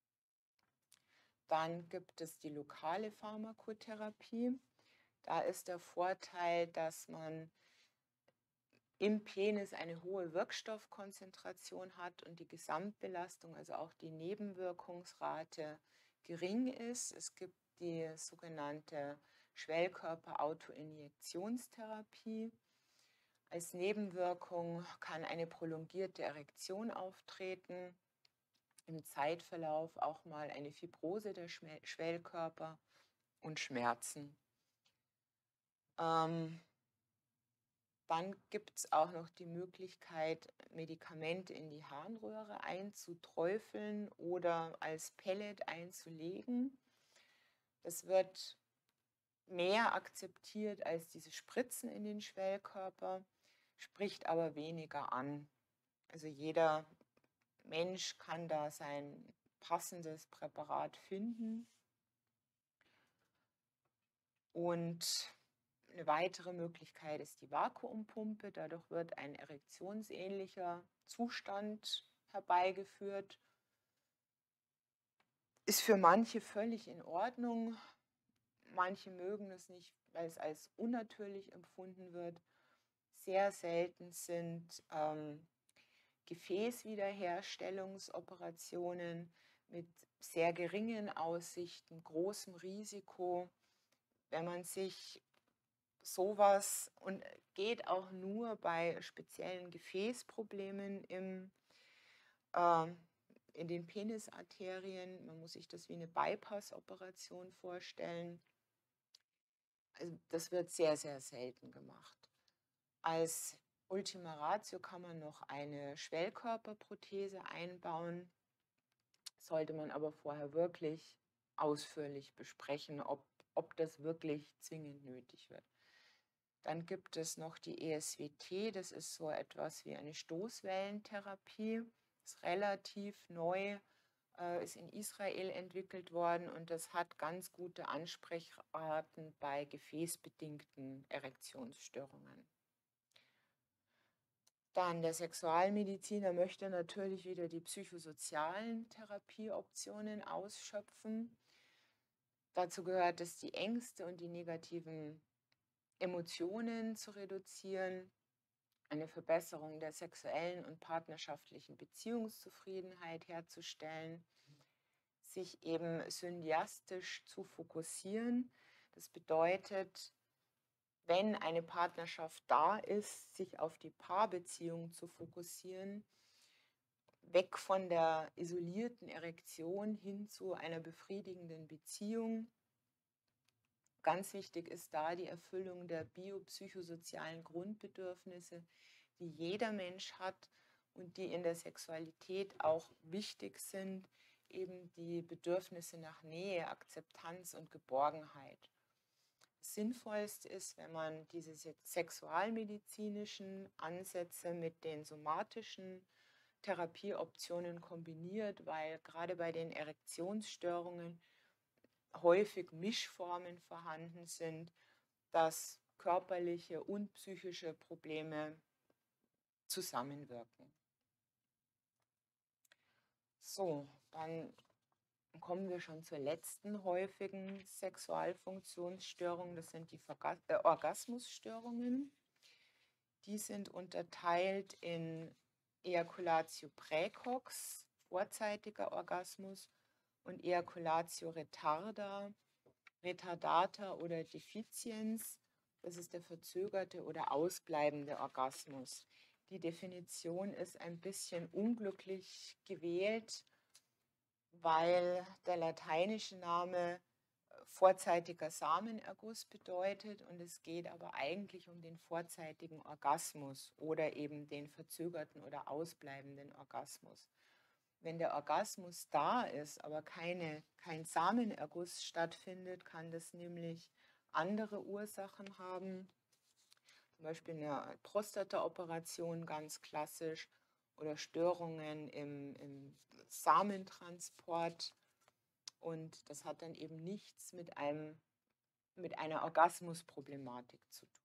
Dann gibt es die lokale Pharmakotherapie. Da ist der Vorteil, dass man im Penis eine hohe Wirkstoffkonzentration hat und die Gesamtbelastung, also auch die Nebenwirkungsrate, gering ist. Es gibt die sogenannte Schwellkörper-Autoinjektionstherapie. Als Nebenwirkung kann eine prolongierte Erektion auftreten, im Zeitverlauf auch mal eine Fibrose der Schwellkörper und Schmerzen. Ähm, Dann gibt es auch noch die Möglichkeit, Medikamente in die Harnröhre einzuträufeln oder als Pellet einzulegen. Das wird mehr akzeptiert als diese Spritzen in den Schwellkörper, spricht aber weniger an. Also jeder Mensch kann da sein passendes Präparat finden. Und eine weitere Möglichkeit ist die Vakuumpumpe. Dadurch wird ein erektionsähnlicher Zustand herbeigeführt. Ist für manche völlig in Ordnung. Manche mögen es nicht, weil es als unnatürlich empfunden wird. Sehr selten sind ähm, Gefäßwiederherstellungsoperationen mit sehr geringen Aussichten, großem Risiko. Wenn man sich sowas, und geht auch nur bei speziellen Gefäßproblemen im, äh, in den Penisarterien, man muss sich das wie eine Bypass-Operation vorstellen. Also das wird sehr, sehr selten gemacht. Als Ultima Ratio kann man noch eine Schwellkörperprothese einbauen, sollte man aber vorher wirklich ausführlich besprechen, ob, ob das wirklich zwingend nötig wird. Dann gibt es noch die E S W T, das ist so etwas wie eine Stoßwellentherapie, ist relativ neu, äh, ist in Israel entwickelt worden und das hat ganz gute Ansprechraten bei gefäßbedingten Erektionsstörungen. Dann der Sexualmediziner möchte natürlich wieder die psychosozialen Therapieoptionen ausschöpfen. Dazu gehört es, die Ängste und die negativen Emotionen zu reduzieren, eine Verbesserung der sexuellen und partnerschaftlichen Beziehungszufriedenheit herzustellen, sich eben syndiastisch zu fokussieren. Das bedeutet, wenn eine Partnerschaft da ist, sich auf die Paarbeziehung zu fokussieren, weg von der isolierten Erektion hin zu einer befriedigenden Beziehung. Ganz wichtig ist da die Erfüllung der biopsychosozialen Grundbedürfnisse, die jeder Mensch hat und die in der Sexualität auch wichtig sind, eben die Bedürfnisse nach Nähe, Akzeptanz und Geborgenheit. Das Sinnvollste ist, wenn man diese sexualmedizinischen Ansätze mit den somatischen Therapieoptionen kombiniert, weil gerade bei den Erektionsstörungen häufig Mischformen vorhanden sind, dass körperliche und psychische Probleme zusammenwirken. So, dann kommen wir schon zur letzten häufigen Sexualfunktionsstörung. Das sind die Verga- äh, Orgasmusstörungen. Die sind unterteilt in Ejaculatio praecox, vorzeitiger Orgasmus, und Ejaculatio retarda, retardata oder deficiens, das ist der verzögerte oder ausbleibende Orgasmus. Die Definition ist ein bisschen unglücklich gewählt, weil der lateinische Name vorzeitiger Samenerguss bedeutet und es geht aber eigentlich um den vorzeitigen Orgasmus oder eben den verzögerten oder ausbleibenden Orgasmus. Wenn der Orgasmus da ist, aber keine, kein Samenerguss stattfindet, kann das nämlich andere Ursachen haben, zum Beispiel eine Prostataoperation ganz klassisch oder Störungen im, im Samentransport. Und das hat dann eben nichts mit, einem, mit einer Orgasmusproblematik zu tun.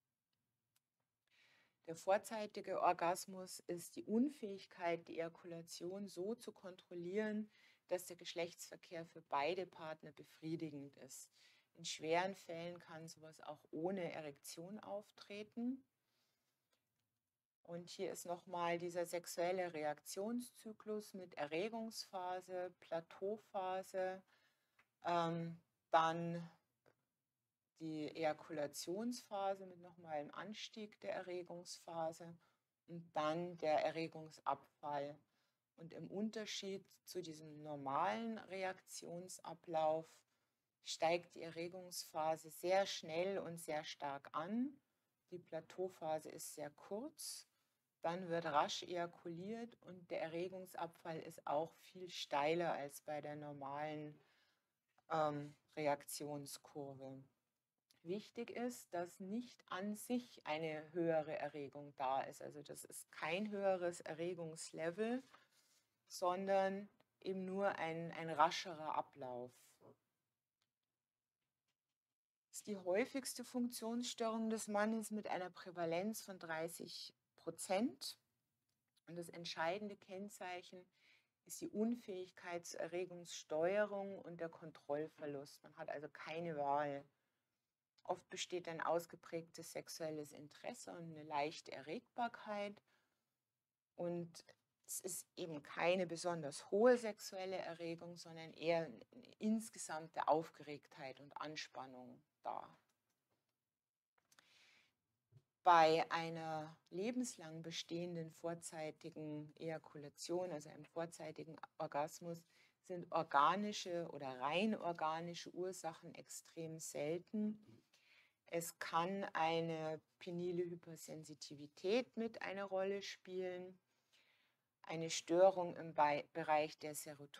Der vorzeitige Orgasmus ist die Unfähigkeit, die Ejakulation so zu kontrollieren, dass der Geschlechtsverkehr für beide Partner befriedigend ist. In schweren Fällen kann sowas auch ohne Erektion auftreten. Und hier ist nochmal dieser sexuelle Reaktionszyklus mit Erregungsphase, Plateauphase, ähm, dann die Ejakulationsphase mit nochmal einem Anstieg der Erregungsphase und dann der Erregungsabfall. Und im Unterschied zu diesem normalen Reaktionsablauf steigt die Erregungsphase sehr schnell und sehr stark an. Die Plateauphase ist sehr kurz, dann wird rasch ejakuliert und der Erregungsabfall ist auch viel steiler als bei der normalen ähm, Reaktionskurve. Wichtig ist, dass nicht an sich eine höhere Erregung da ist. Also das ist kein höheres Erregungslevel, sondern eben nur ein, ein rascherer Ablauf. Das ist die häufigste Funktionsstörung des Mannes mit einer Prävalenz von dreißig Prozent. Und das entscheidende Kennzeichen ist die Unfähigkeit zur Erregungssteuerung und der Kontrollverlust. Man hat also keine Wahl. Oft besteht ein ausgeprägtes sexuelles Interesse und eine leichte Erregbarkeit. Und es ist eben keine besonders hohe sexuelle Erregung, sondern eher eine insgesamte Aufgeregtheit und Anspannung da. Bei einer lebenslang bestehenden vorzeitigen Ejakulation, also einem vorzeitigen Orgasmus, sind organische oder rein organische Ursachen extrem selten. Es kann eine penile Hypersensitivität mit eine Rolle spielen. Eine Störung im Be- Bereich der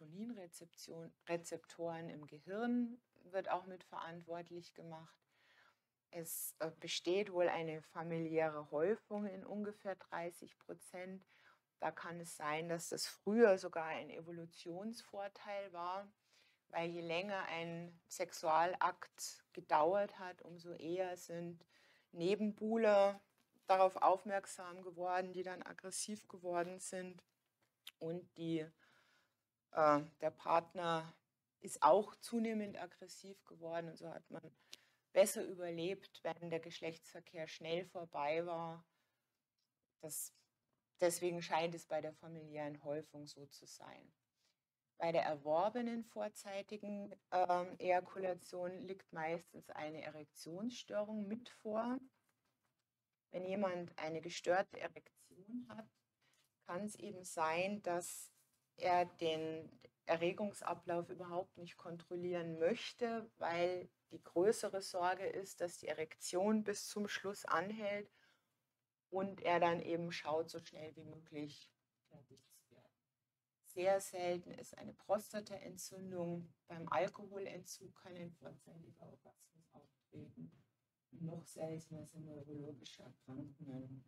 Serotoninrezeptoren im Gehirn wird auch mit verantwortlich gemacht. Es äh, besteht wohl eine familiäre Häufung in ungefähr dreißig Prozent. Da kann es sein, dass das früher sogar ein Evolutionsvorteil war, weil je länger ein Sexualakt gedauert hat, umso eher sind Nebenbuhler darauf aufmerksam geworden, die dann aggressiv geworden sind. Und die, äh, der Partner ist auch zunehmend aggressiv geworden. Und so hat man besser überlebt, wenn der Geschlechtsverkehr schnell vorbei war. Das, deswegen scheint es bei der familiären Häufung so zu sein. Bei der erworbenen vorzeitigen ähm, Ejakulation liegt meistens eine Erektionsstörung mit vor. Wenn jemand eine gestörte Erektion hat, kann es eben sein, dass er den Erregungsablauf überhaupt nicht kontrollieren möchte, weil die größere Sorge ist, dass die Erektion bis zum Schluss anhält und er dann eben schaut, so schnell wie möglich fertig zu werden. Sehr selten ist eine Prostataentzündung. Beim Alkoholentzug kann ein vorzeitiger Orgasmus auftreten. Noch seltener sind neurologische Erkrankungen.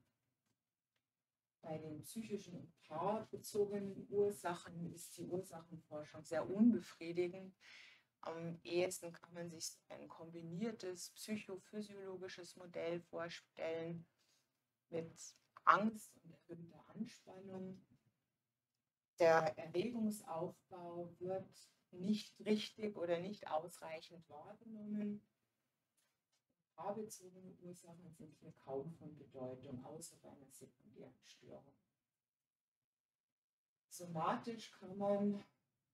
Bei den psychischen und paarbezogenen Ursachen ist die Ursachenforschung sehr unbefriedigend. Am ehesten kann man sich ein kombiniertes psychophysiologisches Modell vorstellen mit Angst und erhöhter Anspannung. Der Erregungsaufbau wird nicht richtig oder nicht ausreichend wahrgenommen. Paarbezogene Ursachen sind hier kaum von Bedeutung, außer bei einer sekundären Störung. Somatisch kann man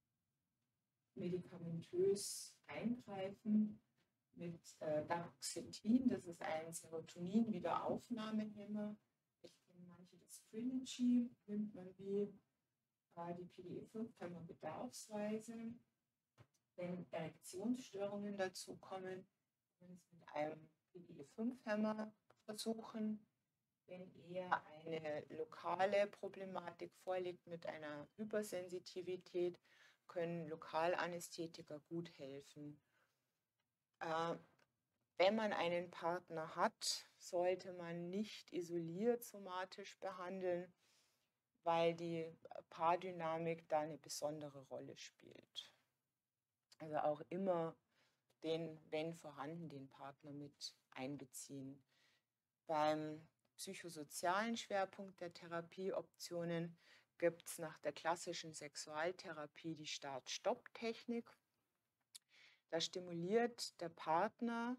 medikamentös eingreifen mit äh, Daroxetin, das ist ein Serotonin-Wiederaufnahmehemmer. Ich kenne manche das Trinigy, nimmt man wie äh, die P D E fünf Hämmer bedarfsweise. Wenn Erektionsstörungen dazukommen, kann man es mit einem P D E fünf Hämmer versuchen. Wenn eher eine lokale Problematik vorliegt mit einer Hypersensitivität, können Lokalanästhetika gut helfen. Äh, wenn man einen Partner hat, sollte man nicht isoliert somatisch behandeln, weil die Paardynamik da eine besondere Rolle spielt. Also auch immer den, wenn vorhanden, den Partner mit einbeziehen. Beim psychosozialen Schwerpunkt der Therapieoptionen gibt es nach der klassischen Sexualtherapie die Start-Stopp-Technik. Da stimuliert der Partner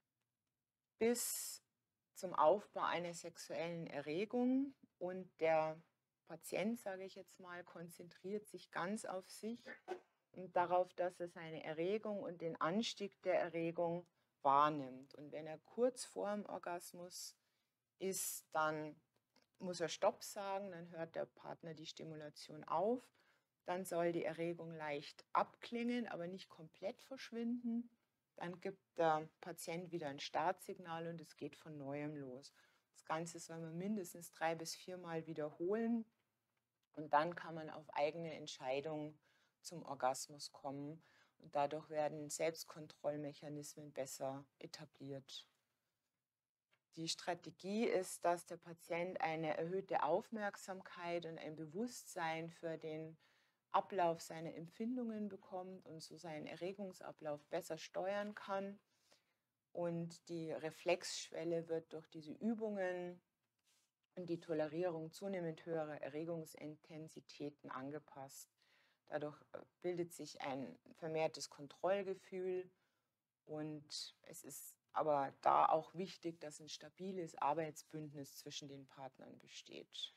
bis zum Aufbau einer sexuellen Erregung und der Patient, sage ich jetzt mal, konzentriert sich ganz auf sich und darauf, dass er seine Erregung und den Anstieg der Erregung wahrnimmt. Und wenn er kurz vor dem Orgasmus ist, dann muss er Stopp sagen, dann hört der Partner die Stimulation auf. Dann soll die Erregung leicht abklingen, aber nicht komplett verschwinden. Dann gibt der Patient wieder ein Startsignal und es geht von neuem los. Das Ganze soll man mindestens drei bis viermal wiederholen und dann kann man auf eigene Entscheidung zum Orgasmus kommen und dadurch werden Selbstkontrollmechanismen besser etabliert. Die Strategie ist, dass der Patient eine erhöhte Aufmerksamkeit und ein Bewusstsein für den Ablauf seiner Empfindungen bekommt und so seinen Erregungsablauf besser steuern kann. Und die Reflexschwelle wird durch diese Übungen und die Tolerierung zunehmend höherer Erregungsintensitäten angepasst. Dadurch bildet sich ein vermehrtes Kontrollgefühl und es ist aber da auch wichtig, dass ein stabiles Arbeitsbündnis zwischen den Partnern besteht.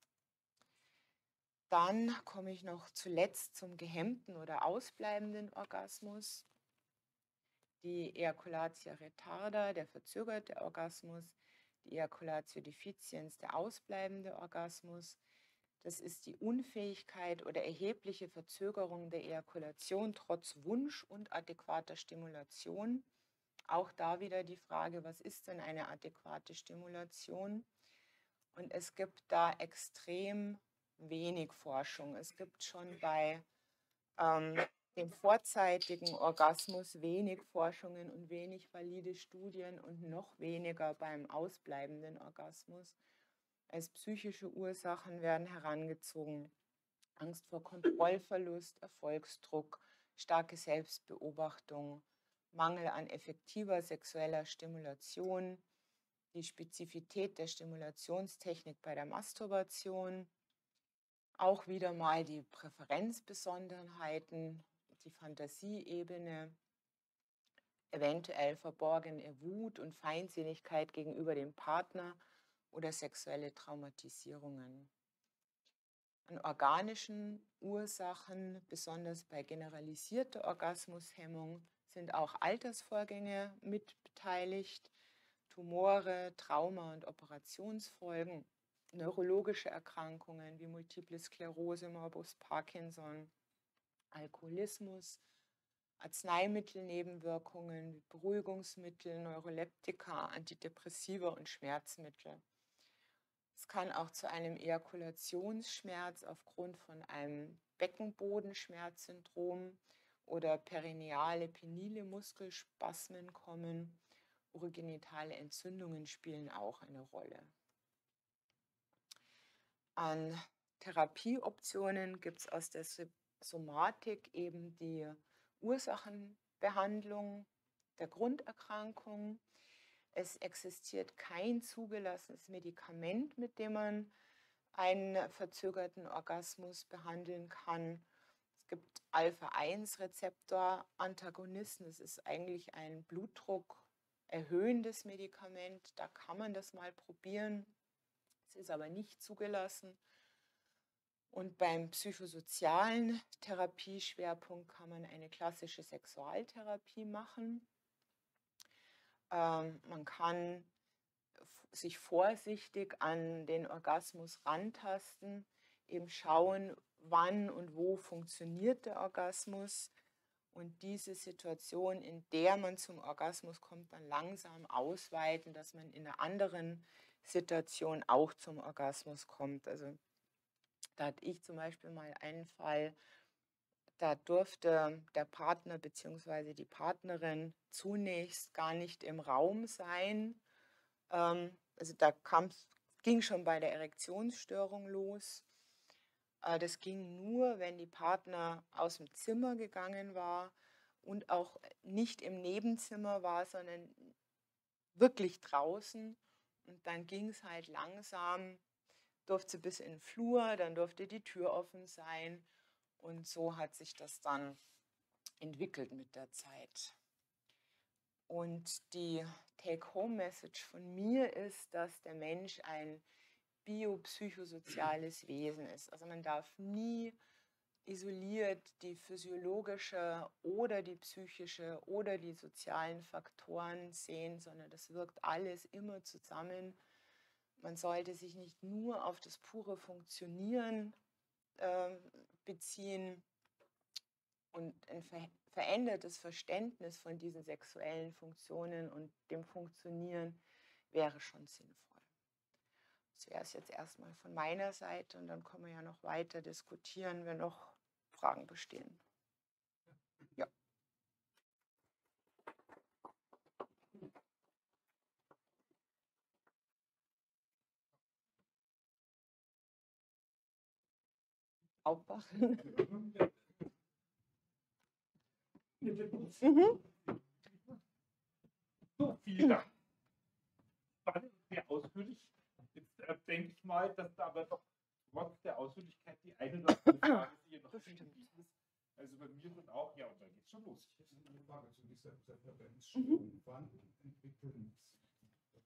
Dann komme ich noch zuletzt zum gehemmten oder ausbleibenden Orgasmus. Die Ejaculatio retarda, der verzögerte Orgasmus, die Ejaculatio deficiens, der ausbleibende Orgasmus. Das ist die Unfähigkeit oder erhebliche Verzögerung der Ejakulation trotz Wunsch und adäquater Stimulation. Auch da wieder die Frage, was ist denn eine adäquate Stimulation? Und es gibt da extrem wenig Forschung. Es gibt schon bei ähm, dem vorzeitigen Orgasmus wenig Forschungen und wenig valide Studien und noch weniger beim ausbleibenden Orgasmus. Als psychische Ursachen werden herangezogen Angst vor Kontrollverlust, Erfolgsdruck, starke Selbstbeobachtung, Mangel an effektiver sexueller Stimulation, die Spezifität der Stimulationstechnik bei der Masturbation, auch wieder mal die Präferenzbesonderheiten, die Fantasieebene, eventuell verborgene Wut und Feindseligkeit gegenüber dem Partner oder sexuelle Traumatisierungen. An organischen Ursachen, besonders bei generalisierter Orgasmushemmung, sind auch Altersvorgänge mit beteiligt, Tumore, Trauma- und Operationsfolgen, neurologische Erkrankungen wie Multiple Sklerose, Morbus Parkinson, Alkoholismus, Arzneimittelnebenwirkungen, Beruhigungsmittel, Neuroleptika, Antidepressiva und Schmerzmittel. Es kann auch zu einem Ejakulationsschmerz aufgrund von einem Beckenbodenschmerzsyndrom oder perineale penile Muskelspasmen kommen. Urogenitale Entzündungen spielen auch eine Rolle. An Therapieoptionen gibt es aus der Somatik eben die Ursachenbehandlung der Grunderkrankung. Es existiert kein zugelassenes Medikament, mit dem man einen verzögerten Orgasmus behandeln kann. Es gibt Alpha eins Rezeptor-Antagonisten. Es ist eigentlich ein Blutdruck erhöhendes Medikament. Da kann man das mal probieren. Es ist aber nicht zugelassen. Und beim psychosozialen Therapieschwerpunkt kann man eine klassische Sexualtherapie machen. Ähm, man kann sich vorsichtig an den Orgasmus rantasten, eben schauen, wann und wo funktioniert der Orgasmus und diese Situation, in der man zum Orgasmus kommt, dann langsam ausweiten, dass man in einer anderen Situation auch zum Orgasmus kommt. Also da hatte ich zum Beispiel mal einen Fall, da durfte der Partner bzw. die Partnerin zunächst gar nicht im Raum sein. Ähm, also da ging schon bei der Erektionsstörung los. Äh, das ging nur, wenn die Partner aus dem Zimmer gegangen war und auch nicht im Nebenzimmer war, sondern wirklich draußen. Und dann ging es halt langsam, durfte sie bis in den Flur, dann durfte die Tür offen sein. Und so hat sich das dann entwickelt mit der Zeit. Und die Take-Home-Message von mir ist, dass der Mensch ein biopsychosoziales Wesen ist. Also man darf nie isoliert die physiologische oder die psychische oder die sozialen Faktoren sehen, sondern das wirkt alles immer zusammen. Man sollte sich nicht nur auf das pure Funktionieren äh, beziehen und ein verändertes Verständnis von diesen sexuellen Funktionen und dem Funktionieren wäre schon sinnvoll. Das wäre es jetzt erstmal von meiner Seite und dann können wir ja noch weiter diskutieren, wenn noch Fragen bestehen. Ja. Aufwachen. Mhm. So, vielen Dank. War sehr ausführlich. Jetzt äh, denke ich mal, dass da aber doch trotz der Ausführlichkeit die eine oder andere Frage hier noch Bestimmt. geblieben ist. Also bei mir wird auch, ja, und dann geht's schon los. Das ist eine Frage zu dieser Präferenzstörung. Wann entwickeln sich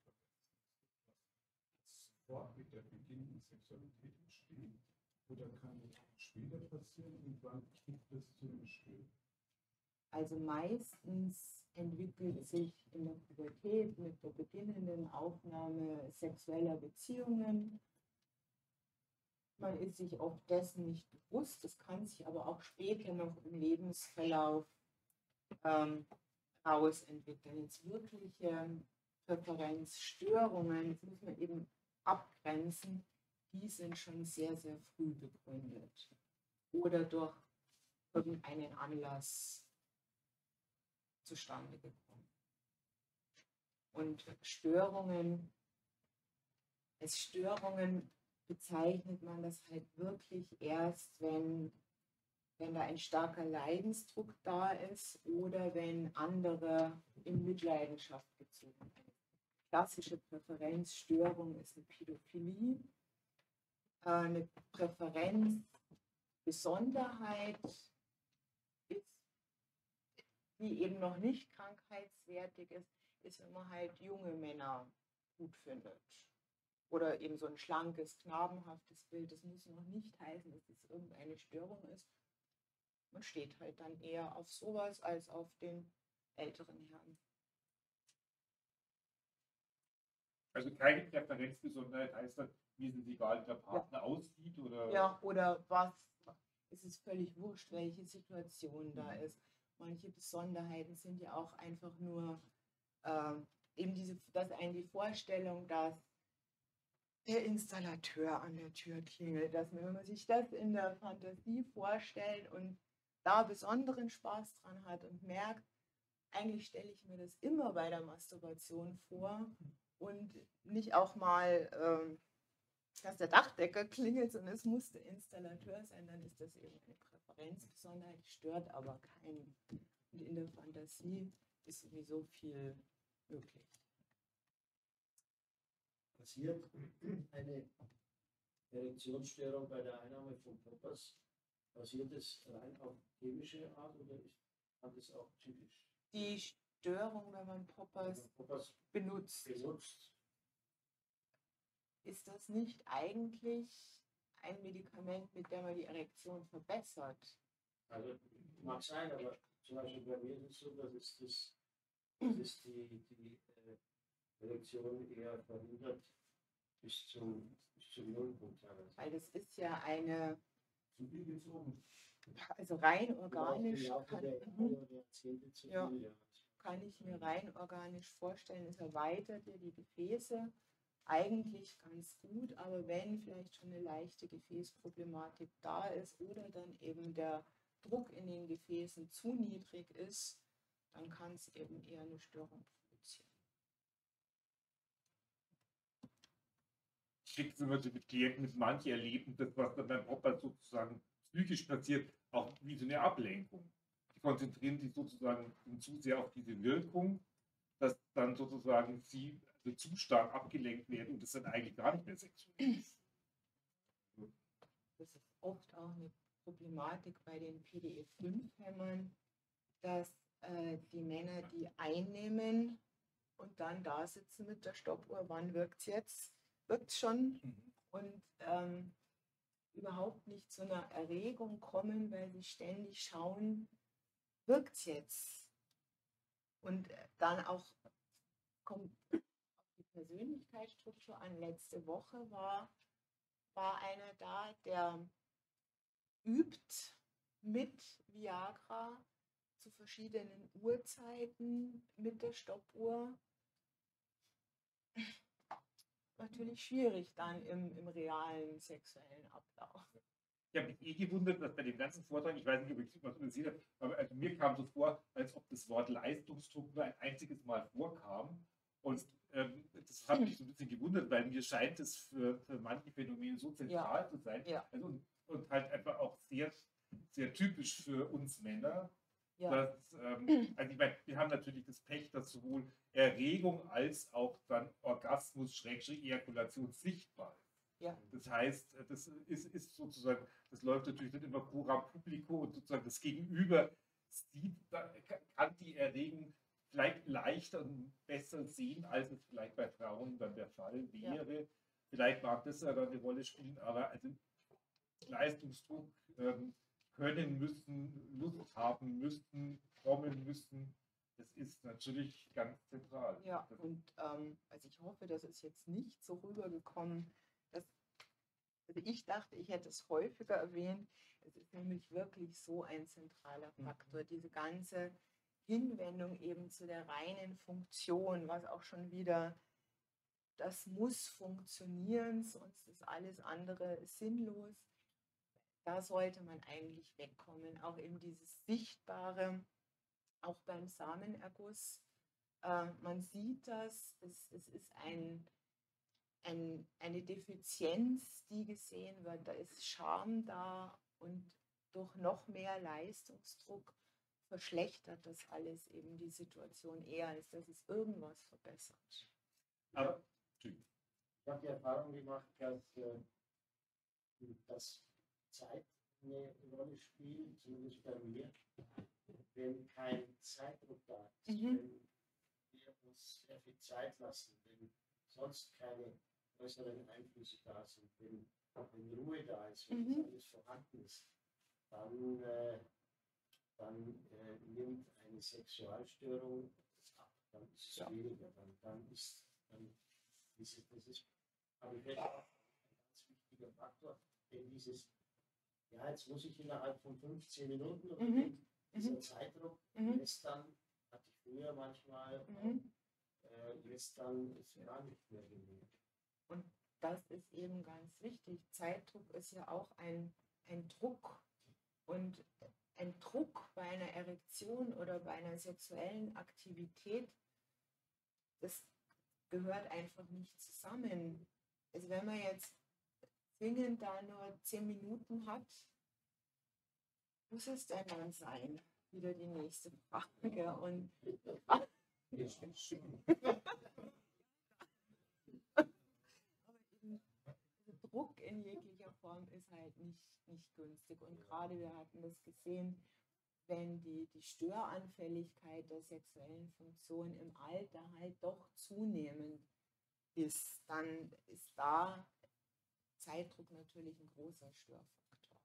sofort mit der beginnenden Sexualität entstehen? Oder kann es später passieren und wann kippt es zu einer Störung? Also meistens entwickelt sich in der Pubertät mit der beginnenden Aufnahme sexueller Beziehungen. Man ist sich oft dessen nicht bewusst, das kann sich aber auch später noch im Lebensverlauf ähm, rausentwickeln. Jetzt wirkliche Präferenzstörungen, das muss man eben abgrenzen, die sind schon sehr, sehr früh begründet oder durch irgendeinen Anlass zustande gekommen. Und Störungen, als Störungen bezeichnet man das halt wirklich erst, wenn, wenn da ein starker Leidensdruck da ist oder wenn andere in Mitleidenschaft gezogen werden. Klassische Präferenzstörung ist eine Pädophilie, eine Präferenzbesonderheit ist, die eben noch nicht krankheitswertig ist, ist, wenn man halt junge Männer gut findet. Oder eben so ein schlankes, knabenhaftes Bild. Das muss noch nicht heißen, dass es irgendeine Störung ist. Man steht halt dann eher auf sowas als auf den älteren Herrn. Also keine Präferenzbesonderheit heißt dann, wie es egal, wie der Partner ja. aussieht oder. Ja, oder was. Es ist völlig wurscht, welche Situation da ist. Manche Besonderheiten sind ja auch einfach nur äh, eben diese, dass einen die Vorstellung, dass der Installateur an der Tür klingelt, dass man, wenn man sich das in der Fantasie vorstellt und da besonderen Spaß dran hat und merkt, eigentlich stelle ich mir das immer bei der Masturbation vor und nicht auch mal, ähm, dass der Dachdecker klingelt, sondern es muss der Installateur sein, dann ist das eben eine Präferenzbesonderheit, die stört aber keinen. Und in der Fantasie ist sowieso viel möglich. Passiert eine Erektionsstörung bei der Einnahme von Poppers? Passiert es rein auf chemische Art oder kann das auch psychisch? Die Störung, wenn man Poppers, wenn man Poppers benutzt, benutzt, ist das nicht eigentlich ein Medikament, mit dem man die Erektion verbessert? Also mag sein, aber zum Beispiel bei mir ist es so, dass es das, das ist die, die äh, Erektion eher verhindert bis zum, bis zum Nullpunkt. Weil das ist ja eine, also rein organisch, ja, kann, der, der ja, kann ich mir rein organisch vorstellen, es erweitert ja die Gefäße eigentlich ganz gut, aber wenn vielleicht schon eine leichte Gefäßproblematik da ist oder dann eben der Druck in den Gefäßen zu niedrig ist, dann kann es eben eher eine Störung produzieren. Ich kriege es immer so mit Klienten, mit manche erleben das, was dann beim Popper sozusagen psychisch passiert, auch wie so eine Ablenkung. Die konzentrieren sich sozusagen zu sehr auf diese Wirkung, dass dann sozusagen sie also zu stark abgelenkt werden und das dann eigentlich gar nicht mehr sexuell ist. Das ist oft auch eine Problematik bei den P D E fünf Hämmern, dass äh, die Männer die einnehmen und dann da sitzen mit der Stoppuhr, wann wirkt es jetzt? Wirkt es schon? Mhm. Und ähm, überhaupt nicht zu einer Erregung kommen, weil sie ständig schauen, wirkt es jetzt? Und dann auch kommt auf die Persönlichkeitsstruktur an. Letzte Woche war, war einer da, der übt mit Viagra zu verschiedenen Uhrzeiten mit der Stoppuhr. Natürlich schwierig dann im, im realen sexuellen Ablauf. Ich habe mich eh gewundert, dass bei dem ganzen Vortrag, ich weiß nicht, ob ich was übersehen habe, aber also mir kam so vor, als ob das Wort Leistungsdruck nur ein einziges Mal vorkam. Und ähm, das hat mich so ein bisschen gewundert, weil mir scheint es für, für manche Phänomene so zentral Ja. zu sein. Ja. Also, und, und halt einfach auch sehr, sehr typisch für uns Männer. Ja. Dass, ähm, also ich meine, wir haben natürlich das Pech, dass sowohl Erregung als auch dann Orgasmus, Schrägstrich, Ejakulation sichtbar ist. Ja. Das heißt, das ist, ist sozusagen, das läuft natürlich nicht immer coram publico und sozusagen das Gegenüber sieht, kann die Erregung vielleicht leichter und besser sehen, als es vielleicht bei Frauen dann der Fall wäre. Ja. Vielleicht mag das ja dann eine Rolle spielen, aber also Leistungsdruck ähm, können müssen, Lust haben müssen, kommen müssen, das ist natürlich ganz zentral. Ja, und ähm, also ich hoffe, das ist jetzt nicht so rübergekommen, dass, also ich dachte, ich hätte es häufiger erwähnt, es ist nämlich wirklich so ein zentraler Faktor, diese ganze Hinwendung eben zu der reinen Funktion, was auch schon wieder, das muss funktionieren, sonst ist alles andere sinnlos. Da sollte man eigentlich wegkommen, auch eben dieses Sichtbare, auch beim Samenerguss. Äh, man sieht das, es, es ist ein, ein, eine Defizienz, die gesehen wird, da ist Scham da und durch noch mehr Leistungsdruck verschlechtert das alles eben die Situation eher, als dass es irgendwas verbessert. Aber ich habe die Erfahrung gemacht, dass, äh, dass Zeit eine Rolle spielt, zumindest bei mir, wenn kein Zeitdruck da ist, Mhm. wenn wir uns sehr viel Zeit lassen, wenn sonst keine äußeren Einflüsse da sind, wenn, wenn Ruhe da ist, wenn Mhm. das alles vorhanden ist, dann, äh, dann äh, nimmt eine Sexualstörung ab, dann ist es Ja. weniger, dann, dann ist, dann ist es, das ist, aber ich denke auch ein ganz wichtiger Faktor, denn dieses, ja, jetzt muss ich innerhalb von fünfzehn Minuten oder Mhm. dieser Mhm. Zeitdruck Mhm. lässt dann, hatte ich früher manchmal, Mhm. äh, lässt dann es gar nicht mehr genügen. Und das ist eben ganz wichtig. Zeitdruck ist ja auch ein, ein Druck. Und ein Druck bei einer Erektion oder bei einer sexuellen Aktivität, das gehört einfach nicht zusammen. Also wenn man jetzt zwingend da nur zehn Minuten hat, muss es denn dann sein? Wieder die nächste Frage. Und Druck in jeglicher Form ist halt nicht, nicht günstig. Und gerade wir hatten das gesehen, wenn die, die Störanfälligkeit der sexuellen Funktion im Alter halt doch zunehmend ist, dann ist da Zeitdruck natürlich ein großer Störfaktor.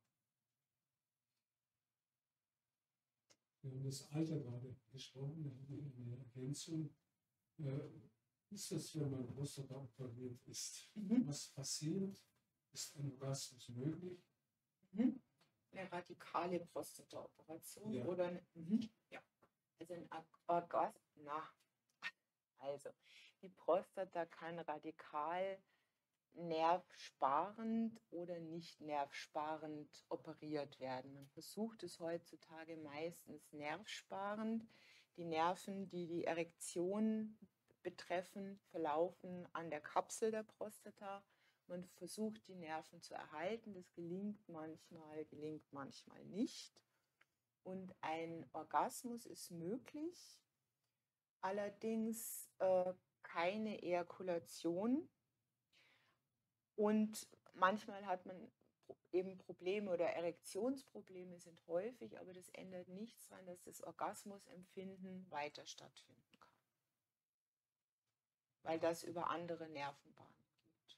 Wir haben das Alter gerade gesprochen, eine Ergänzung. Ist das, wenn man Prostata operiert ist? Mhm. Was passiert? Ist ein Orgasmus möglich? Mhm. Eine radikale Prostata-Operation Ja. oder eine, mhm. ja. Also ein Orgasmus, na, also die Prostata kann radikal nervsparend oder nicht nervsparend operiert werden. Man versucht es heutzutage meistens nervsparend. Die Nerven, die die Erektion betreffen, verlaufen an der Kapsel der Prostata. Man versucht, die Nerven zu erhalten. Das gelingt manchmal, gelingt manchmal nicht. Und ein Orgasmus ist möglich, allerdings äh, keine Ejakulation. Und manchmal hat man eben Probleme oder Erektionsprobleme sind häufig, aber das ändert nichts daran, dass das Orgasmusempfinden weiter stattfinden kann, weil das über andere Nervenbahnen geht.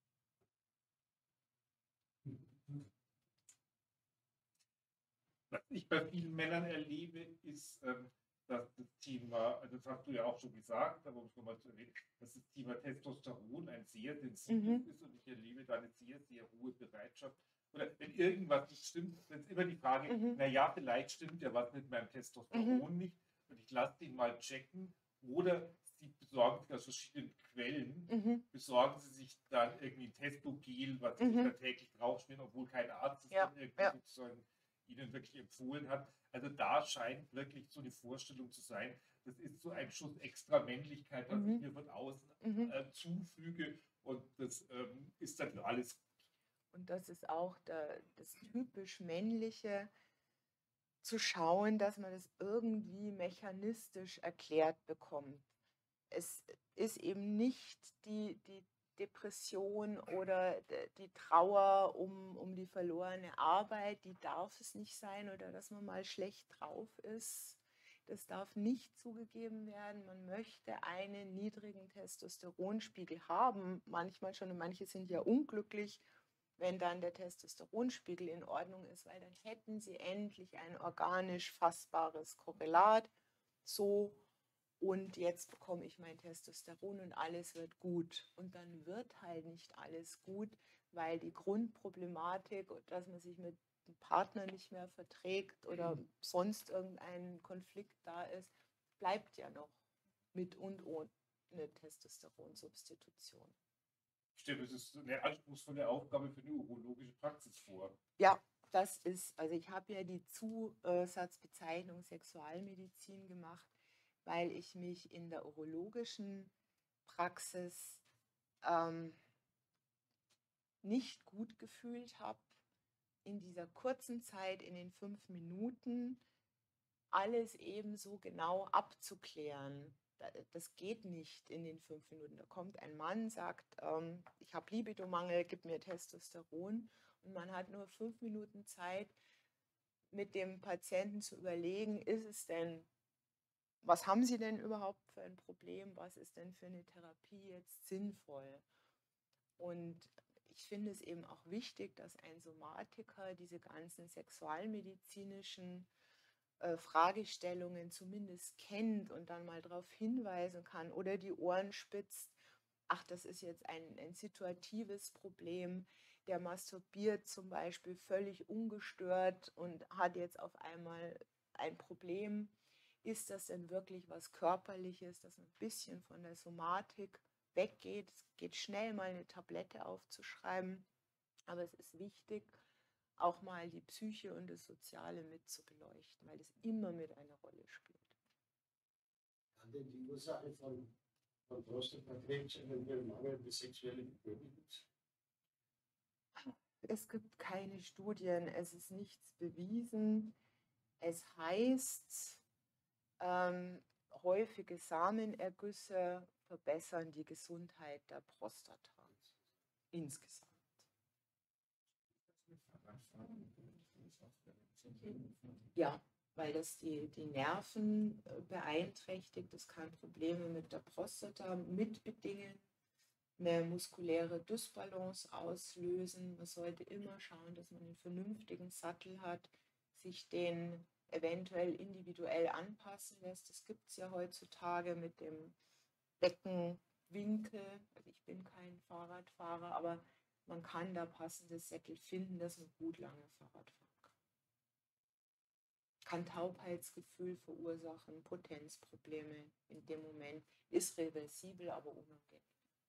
Was ich bei vielen Männern erlebe, ist, ähm, dass das Thema, also das hast du ja auch schon gesagt, aber um es nochmal zu erwähnen, dass das Thema Testosteron ein sehr sensibles Mhm. ist und ich erlebe da eine sehr, sehr hohe Bereitschaft, oder wenn irgendwas nicht stimmt, dann ist immer die Frage, Mhm. naja, vielleicht stimmt ja was mit meinem Testosteron Mhm. nicht und ich lasse den mal checken. Oder Sie besorgen sich aus verschiedenen Quellen, Mhm. besorgen Sie sich dann irgendwie ein Testogel, was Sie sich Mhm. dann täglich draufschmieren, obwohl kein Arzt es Ja, dann irgendwie ja. sozusagen Ihnen wirklich empfohlen hat. Also da scheint wirklich so eine Vorstellung zu sein, das ist so ein Schuss extra Männlichkeit, was ich Mhm. mir von außen Mhm. äh, zufüge und das ähm, ist dann alles. Und das ist auch der, das typisch Männliche, zu schauen, dass man das irgendwie mechanistisch erklärt bekommt. Es ist eben nicht die, die Depression oder d- die Trauer um, um die verlorene Arbeit, die darf es nicht sein, oder dass man mal schlecht drauf ist. Das darf nicht zugegeben werden. Man möchte einen niedrigen Testosteronspiegel haben, manchmal schon, und manche sind ja unglücklich, wenn dann der Testosteronspiegel in Ordnung ist, weil dann hätten sie endlich ein organisch fassbares Korrelat. So, und jetzt bekomme ich mein Testosteron und alles wird gut. Und dann wird halt nicht alles gut, weil die Grundproblematik, dass man sich mit dem Partner nicht mehr verträgt oder sonst irgendein Konflikt da ist, bleibt ja noch mit und ohne Testosteronsubstitution. Ich stelle mir das eine anspruchsvolle Aufgabe für eine urologische Praxis vor. Ja, das ist, also ich habe ja die Zusatzbezeichnung Sexualmedizin gemacht, weil ich mich in der urologischen Praxis ähm, nicht gut gefühlt habe, in dieser kurzen Zeit, in den fünf Minuten, alles ebenso genau abzuklären. Das geht nicht in den fünf Minuten. Da kommt ein Mann, sagt, ähm, ich habe Libidomangel, gib mir Testosteron. Und man hat nur fünf Minuten Zeit, mit dem Patienten zu überlegen, ist es denn, was haben Sie denn überhaupt für ein Problem? Was ist denn für eine Therapie jetzt sinnvoll? Und ich finde es eben auch wichtig, dass ein Somatiker diese ganzen sexualmedizinischen äh, Fragestellungen zumindest kennt und dann mal darauf hinweisen kann oder die Ohren spitzt. Ach, das ist jetzt ein, ein situatives Problem. Der masturbiert zum Beispiel völlig ungestört und hat jetzt auf einmal ein Problem. Ist das denn wirklich was Körperliches, dass man ein bisschen von der Somatik weggeht? Es geht schnell, mal eine Tablette aufzuschreiben, aber es ist wichtig, auch mal die Psyche und das Soziale mit zu beleuchten, weil es immer mit eine Rolle spielt. Kann denn die Ursache von, von Prostatakrebs eventuell mangelnde sexuelle Betätigung sein? Es gibt keine Studien, es ist nichts bewiesen. Es heißt, ähm, häufige Samenergüsse verbessern die Gesundheit der Prostata insgesamt. Ja, weil das die, die Nerven beeinträchtigt. Das kann Probleme mit der Prostata mitbedingen, eine muskuläre Dysbalance auslösen. Man sollte immer schauen, dass man einen vernünftigen Sattel hat, sich den eventuell individuell anpassen lässt. Das gibt es ja heutzutage mit dem Beckenwinkel. Also ich bin kein Fahrradfahrer, aber man kann da passende Sättel finden, dass man gut lange Fahrrad fahren kann. Kann Taubheitsgefühl verursachen, Potenzprobleme in dem Moment, ist reversibel, aber unangenehm.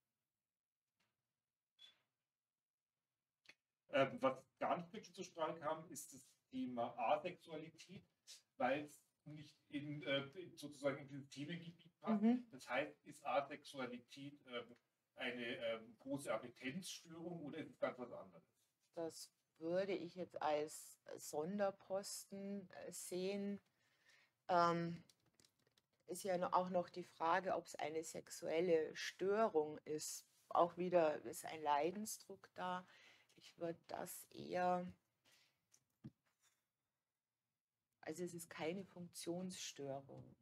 Ähm, was gar nicht wirklich zur Sprache kam, ist das Thema Asexualität, weil es nicht in, äh, sozusagen in dieses Themengebiet passt. Mhm. Das heißt, ist Asexualität ähm, eine ähm, große Appetenzstörung oder ist es ganz was anderes? Das würde ich jetzt als Sonderposten sehen. Ähm, ist ja auch noch die Frage, ob es eine sexuelle Störung ist. Auch wieder ist ein Leidensdruck da. Ich würde das eher, also es ist keine Funktionsstörung.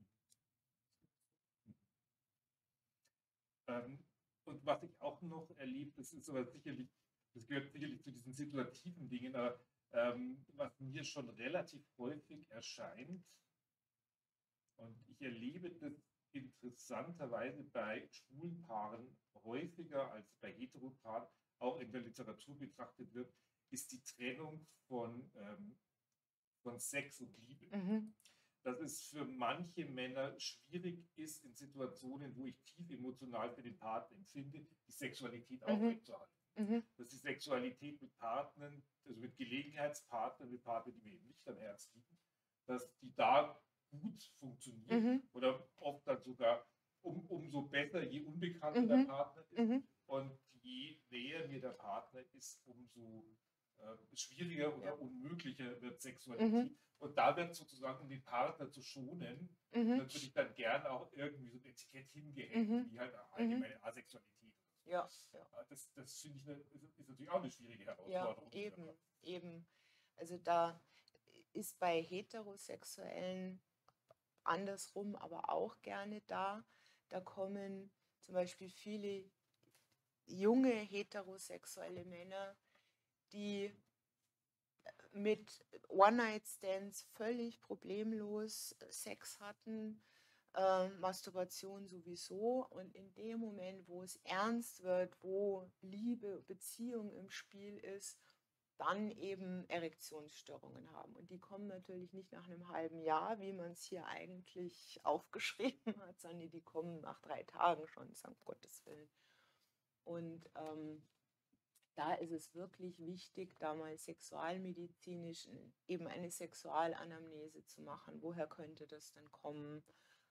Ähm, und was ich auch noch erlebe, das ist aber sicherlich, das gehört sicherlich zu diesen situativen Dingen, aber ähm, was mir schon relativ häufig erscheint, und ich erlebe das interessanterweise bei schwulen Paaren häufiger als bei Heteropaaren, auch in der Literatur betrachtet wird, ist die Trennung von, ähm, von Sex und Liebe. Mhm. Dass es für manche Männer schwierig ist, in Situationen, wo ich tief emotional für den Partner empfinde, die Sexualität Mhm. aufrechtzuerhalten. Mhm. Dass die Sexualität mit Partnern, also mit Gelegenheitspartnern, mit Partnern, die mir eben nicht am Herz liegen, dass die da gut funktioniert Mhm. oder oft dann sogar um, umso besser, je unbekannter der Mhm. Partner ist. Mhm. Und je näher mir der Partner ist, umso äh, schwieriger oder Ja. unmöglicher wird Sexualität. Mhm. Und da wird sozusagen, um den Partner zu schonen, Mhm. natürlich dann gern auch irgendwie so ein Etikett hingehängt, Mhm. wie halt allgemeine Asexualität. Ja, ja. Das, das finde ich, eine, ist, ist natürlich auch eine schwierige Ja, Herausforderung. die da eben, kommt. eben. Also da ist bei Heterosexuellen andersrum aber auch gerne da. Da kommen zum Beispiel viele junge heterosexuelle Männer, die mit One-Night-Stands völlig problemlos Sex hatten, äh, Masturbation sowieso. Und in dem Moment, wo es ernst wird, wo Liebe, Beziehung im Spiel ist, dann eben Erektionsstörungen haben. Und die kommen natürlich nicht nach einem halben Jahr, wie man es hier eigentlich aufgeschrieben hat, sondern die kommen nach drei Tagen schon, um Gottes Willen. Und ähm, da ist es wirklich wichtig, da mal sexualmedizinisch eben eine Sexualanamnese zu machen. Woher könnte das denn kommen?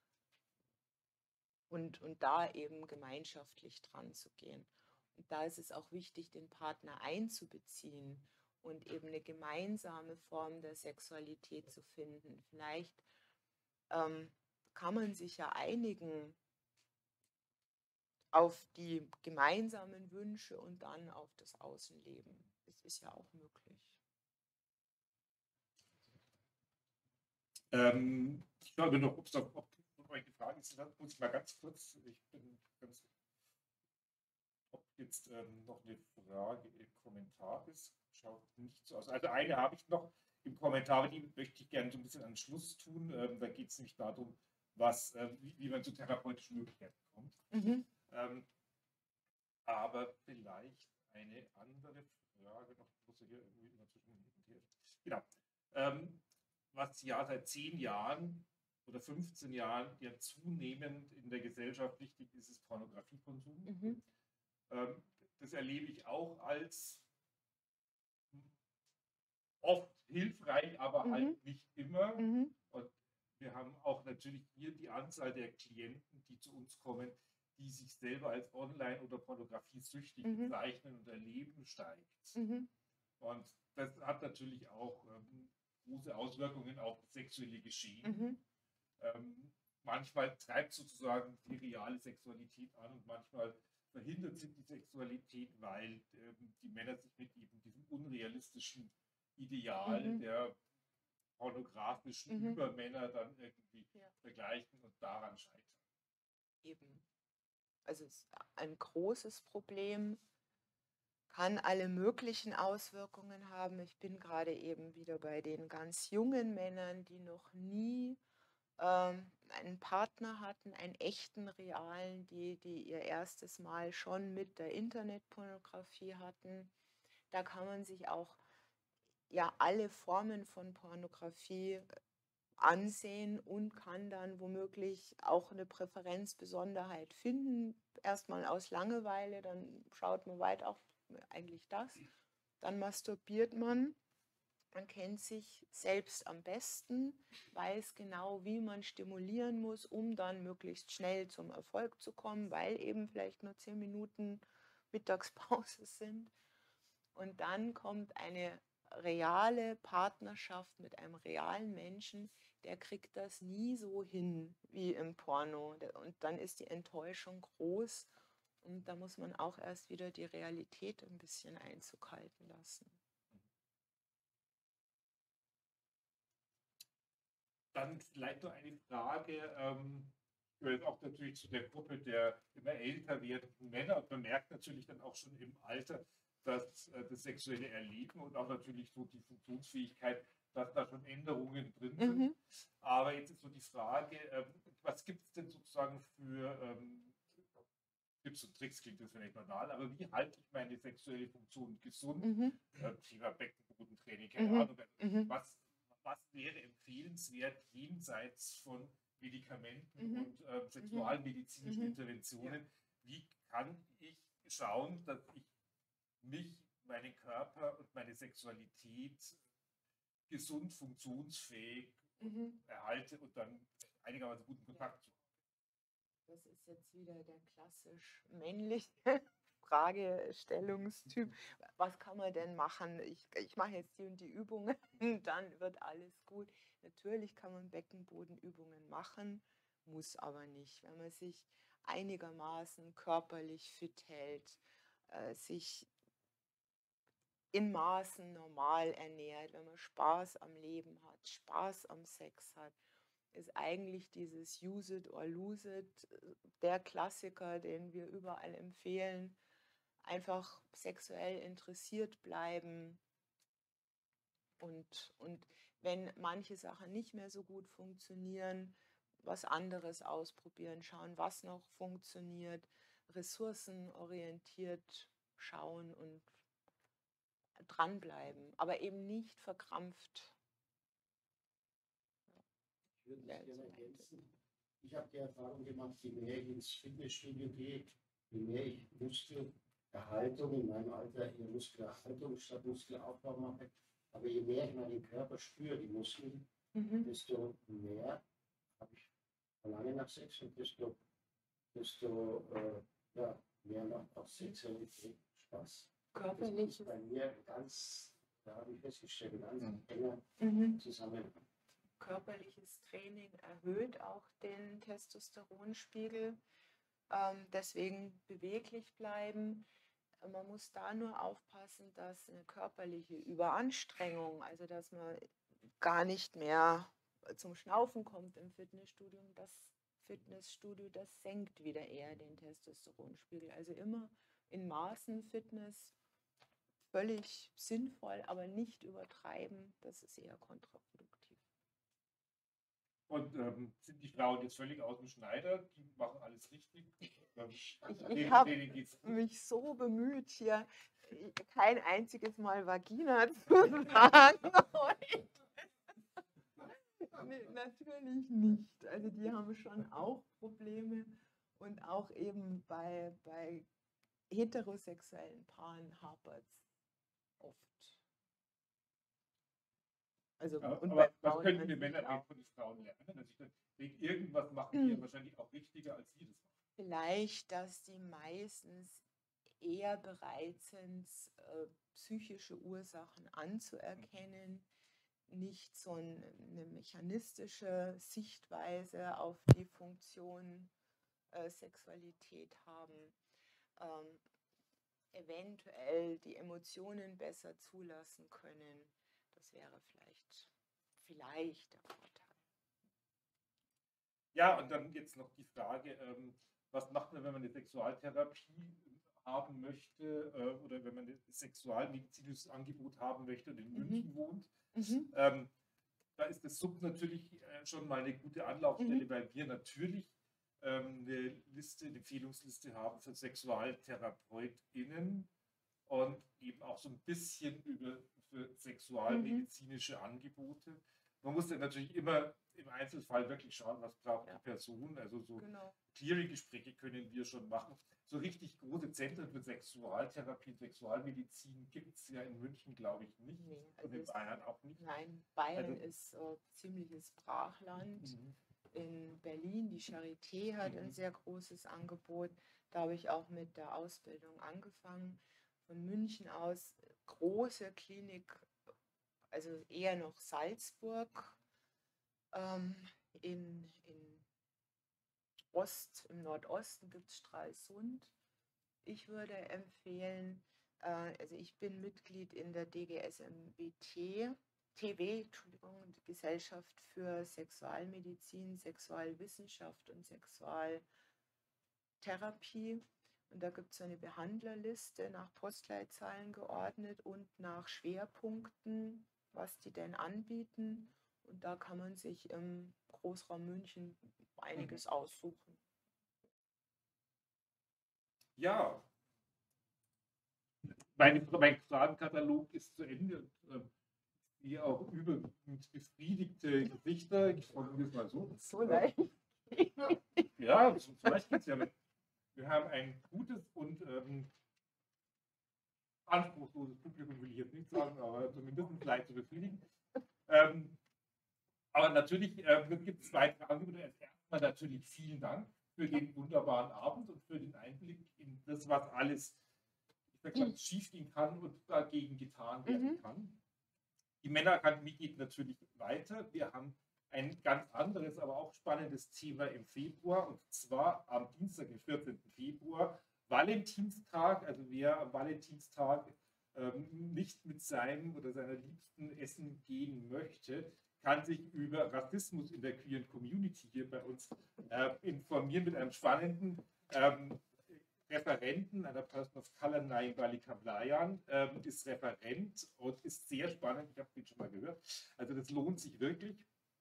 Und, und da eben gemeinschaftlich dran zu gehen. Und da ist es auch wichtig, den Partner einzubeziehen und eben eine gemeinsame Form der Sexualität zu finden. Vielleicht ähm, kann man sich ja einigen auf die gemeinsamen Wünsche und dann auf das Außenleben. Das ist ja auch möglich. Ähm, ich glaube noch, ob es noch ob, ob euch die Frage ist, dann muss ich mal ganz kurz, ich bin ganz, ob jetzt ähm, noch eine Frage im Kommentar ist, schaut nicht so aus. Also eine habe ich noch im Kommentar, die möchte ich gerne so ein bisschen an den Schluss tun. Ähm, da geht es nämlich darum, was, äh, wie, wie man zu therapeutischen Möglichkeiten kommt. Mhm. Ähm, aber vielleicht eine andere Frage noch, muss ich hier irgendwie immer zwischen. Genau. Ähm, was ja seit zehn Jahren oder fünfzehn Jahren ja zunehmend in der Gesellschaft wichtig ist, ist Pornografiekonsum. Mhm. Ähm, das erlebe ich auch als oft hilfreich, aber Mhm. halt nicht immer. Mhm. Und wir haben auch natürlich hier die Anzahl der Klienten, die zu uns kommen, die sich selber als online- oder pornografiesüchtig Mhm. bezeichnen und erleben, steigt. Mhm. Und das hat natürlich auch ähm, große Auswirkungen auf das sexuelle Geschehen. Mhm. Ähm, manchmal treibt sozusagen die reale Sexualität an und manchmal verhindert sie die Sexualität, weil ähm, die Männer sich mit eben diesem unrealistischen Ideal Mhm. der pornografischen Mhm. Übermänner dann irgendwie Ja. vergleichen und daran scheitern. Eben. Also es ist ein großes Problem, kann alle möglichen Auswirkungen haben. Ich bin gerade eben wieder bei den ganz jungen Männern, die noch nie ähm, einen Partner hatten, einen echten, realen, die, die ihr erstes Mal schon mit der Internetpornografie hatten. Da kann man sich auch ja alle Formen von Pornografie ansehen und kann dann womöglich auch eine Präferenzbesonderheit finden. Erstmal aus Langeweile, dann schaut man weiter auf eigentlich das. Dann masturbiert man. Man kennt sich selbst am besten, weiß genau, wie man stimulieren muss, um dann möglichst schnell zum Erfolg zu kommen, weil eben vielleicht nur zehn Minuten Mittagspause sind. Und dann kommt eine reale Partnerschaft mit einem realen Menschen, der kriegt das nie so hin wie im Porno. Und dann ist die Enttäuschung groß und da muss man auch erst wieder die Realität ein bisschen Einzug halten lassen. Dann vielleicht noch eine Frage, ähm, gehört auch natürlich zu der Gruppe der immer älter werdenden Männer und man merkt natürlich dann auch schon im Alter, dass äh, das sexuelle Erleben und auch natürlich so die Funktionsfähigkeit, dass da schon Änderungen drin sind. Mhm. Aber jetzt ist so die Frage, ähm, was gibt es denn sozusagen für, ähm, Tipps und Tricks klingt das vielleicht banal, aber wie halte ich meine sexuelle Funktion gesund? Mhm. Äh, Thema Beckenbodentraining, keine Mhm. Ahnung. Mhm. Was, was wäre empfehlenswert jenseits von Medikamenten Mhm. und äh, sexualmedizinischen Mhm. Interventionen? Wie kann ich schauen, dass ich mich, meinen Körper und meine Sexualität gesund, funktionsfähig Mhm. erhalte und dann einigermaßen guten Kontakt zu haben? Das ist jetzt wieder der klassisch männliche Fragestellungstyp. Was kann man denn machen? Ich, ich mache jetzt die und die Übungen, dann wird alles gut. Natürlich kann man Beckenbodenübungen machen, muss aber nicht. Wenn man sich einigermaßen körperlich fit hält, äh, sich in Maßen normal ernährt, wenn man Spaß am Leben hat, Spaß am Sex hat, ist eigentlich dieses Use it or lose it äh, der Klassiker, den wir überall empfehlen. Einfach sexuell interessiert bleiben und, und wenn manche Sachen nicht mehr so gut funktionieren, was anderes ausprobieren, schauen, was noch funktioniert, ressourcenorientiert schauen und dranbleiben, aber eben nicht verkrampft. Ich würde Ja, das gerne so mein Tipp. ergänzen. Ich habe die Erfahrung gemacht, je mehr ich ins Fitnessstudio gehe, je mehr ich Muskelerhaltung in meinem Alter, eher Muskelerhaltung statt Muskelaufbau mache, aber je mehr ich meinen Körper spüre, die Muskeln, Mhm. desto mehr habe ich Verlangen nach Sex und desto, desto äh, ja, mehr macht auch Sexualität Spaß. Das Körperliches, ist bei mir ganz, da habe ich festgestellt, ganz Mhm. enger mhm. Zusammenhang. körperliches Training erhöht auch den Testosteronspiegel. Ähm, deswegen beweglich bleiben. Man muss da nur aufpassen, dass eine körperliche Überanstrengung, also dass man gar nicht mehr zum Schnaufen kommt im Fitnessstudio, das Fitnessstudio, das senkt wieder eher den Testosteronspiegel. Also immer in Maßen Fitness, völlig sinnvoll, aber nicht übertreiben, das ist eher kontraproduktiv. Und ähm, sind die Frauen jetzt völlig aus dem Schneider? Die machen alles richtig? Ähm, Ich, denen- ich habe denen geht's gut? mich so bemüht, hier kein einziges Mal Vagina zu sagen. Nee, natürlich nicht. Also die haben schon auch Probleme und auch eben bei, bei heterosexuellen Paaren hapert es oft. Also Ja, und bei aber was Frauen könnten wir Männer natürlich denn auch. von den Frauen lernen? Also ich denke, irgendwas machen die ja wahrscheinlich auch richtiger, als wir das machen. Vielleicht, dass die meistens eher bereit sind, äh, psychische Ursachen anzuerkennen, nicht so ein, eine mechanistische Sichtweise auf die Funktion äh, Sexualität haben, ähm, eventuell die Emotionen besser zulassen können. Das wäre vielleicht, vielleicht der Vorteil. Ja, und dann jetzt noch die Frage, ähm, was macht man, wenn man eine Sexualtherapie haben möchte äh, oder wenn man ein sexualmedizinisches Angebot haben möchte und in Mhm. München wohnt? Mhm. Ähm, da ist das Sub natürlich äh, schon mal eine gute Anlaufstelle, Mhm. weil wir natürlich ähm, eine Liste, eine Empfehlungsliste haben für SexualtherapeutInnen und eben auch so ein bisschen über für Mhm. sexualmedizinische Angebote. Man muss dann natürlich immer im Einzelfall wirklich schauen, was braucht Ja. die Person. Also so Genau. Clearing-Gespräche können wir schon machen. So richtig große Zentren für Sexualtherapie, Sexualmedizin gibt es ja in München, glaube ich, nicht. Nee, Und also in es, Bayern auch nicht. nein, Bayern Also, ist äh, ziemliches Brachland. mhm. In Berlin, die Charité hat ein Mhm. sehr großes Angebot. Da habe ich auch mit der Ausbildung angefangen. Von München aus große Klinik, also eher noch Salzburg. Ähm, in, in Ost, im Nordosten gibt es Stralsund. Ich würde empfehlen, äh, also ich bin Mitglied in der D G S M B T, T W, Entschuldigung, die Gesellschaft für Sexualmedizin, Sexualwissenschaft und Sexualtherapie. Und da gibt es eine Behandlerliste nach Postleitzahlen geordnet und nach Schwerpunkten, was die denn anbieten. Und da kann man sich im Großraum München einiges aussuchen. Ja, meine, mein Fragenkatalog ist zu Ende. Die auch überwiegend befriedigte Gesichter, ich formuliere es mal so. So leicht. Ja, so vielleicht geht es ja. Wir haben ein gutes und ähm, anspruchsloses Publikum, will ich jetzt nicht sagen, aber zumindest leicht zu befriedigen. Ähm, aber natürlich äh, gibt es zwei Fragen. Erstmal natürlich vielen Dank für den wunderbaren Abend und für den Einblick in das, was alles ich sag mal, schiefgehen kann und dagegen getan werden Mhm. kann. Die Männerakademie geht natürlich weiter. Wir haben ein ganz anderes, aber auch spannendes Thema im Februar, und zwar am Dienstag, den vierzehnten Februar, Valentinstag. Also wer am Valentinstag ähm, nicht mit seinem oder seiner Liebsten essen gehen möchte, kann sich über Rassismus in der queeren Community hier bei uns äh, informieren mit einem spannenden ähm, Referenten, einer Person of Color, Naim Balikablayan, ähm, ist Referent und ist sehr spannend. Ich habe ihn schon mal gehört. Also das lohnt sich wirklich.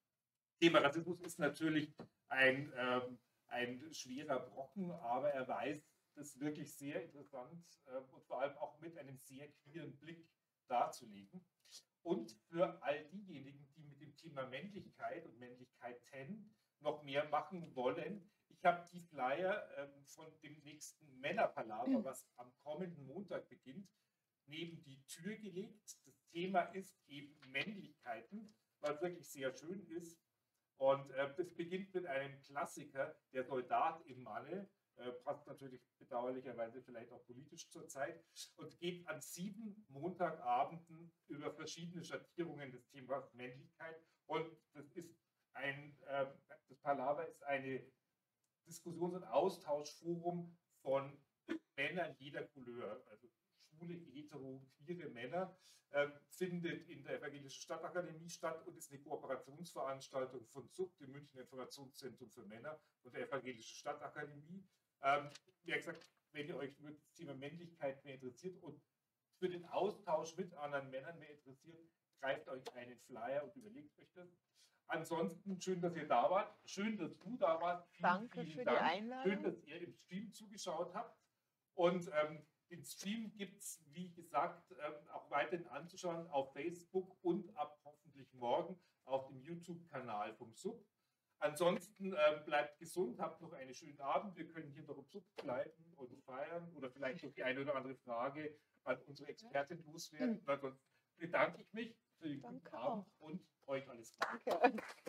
Thema Rassismus ist natürlich ein, ähm, ein schwerer Brocken, aber er weiß das wirklich sehr interessant äh, und vor allem auch mit einem sehr queeren Blick darzulegen. Und für all diejenigen, die mit dem Thema Männlichkeit und Männlichkeiten noch mehr machen wollen, ich habe die Flyer ähm, von dem nächsten Männerpalaver, was am kommenden Montag beginnt, neben die Tür gelegt. Das Thema ist eben Männlichkeiten, was wirklich sehr schön ist. Und äh, das beginnt mit einem Klassiker, der Soldat im Manne, äh, passt natürlich bedauerlicherweise vielleicht auch politisch zur Zeit, und geht an sieben Montagabenden über verschiedene Schattierungen des Themas Männlichkeit. Und das ist ein, äh, das Palaver ist eine Diskussions- und Austauschforum von Männern jeder Couleur, also schwule, hetero, queere Männer, äh, findet in der Evangelischen Stadtakademie statt und ist eine Kooperationsveranstaltung von S U B, dem Münchner Informationszentrum für Männer, und der Evangelischen Stadtakademie. Ähm, wie gesagt, wenn ihr euch für das Thema Männlichkeit mehr interessiert und für den Austausch mit anderen Männern mehr interessiert, greift euch einen Flyer und überlegt euch das. Ansonsten schön, dass ihr da wart. Schön, dass du da warst. Vielen, Danke vielen für Dank. die Einladung. Schön, dass ihr im Stream zugeschaut habt. Und ähm, den Stream gibt es, wie gesagt, ähm, auch weiterhin anzuschauen auf Facebook und ab hoffentlich morgen auf dem YouTube-Kanal vom S U B. Ansonsten ähm, bleibt gesund, habt noch einen schönen Abend. Wir können hier noch im S U B bleiben und feiern oder vielleicht noch die eine oder andere Frage an unsere Expertin loswerden. Und ansonsten bedanke ich mich für den guten Danke Abend auch. und euch alles Gute. Danke.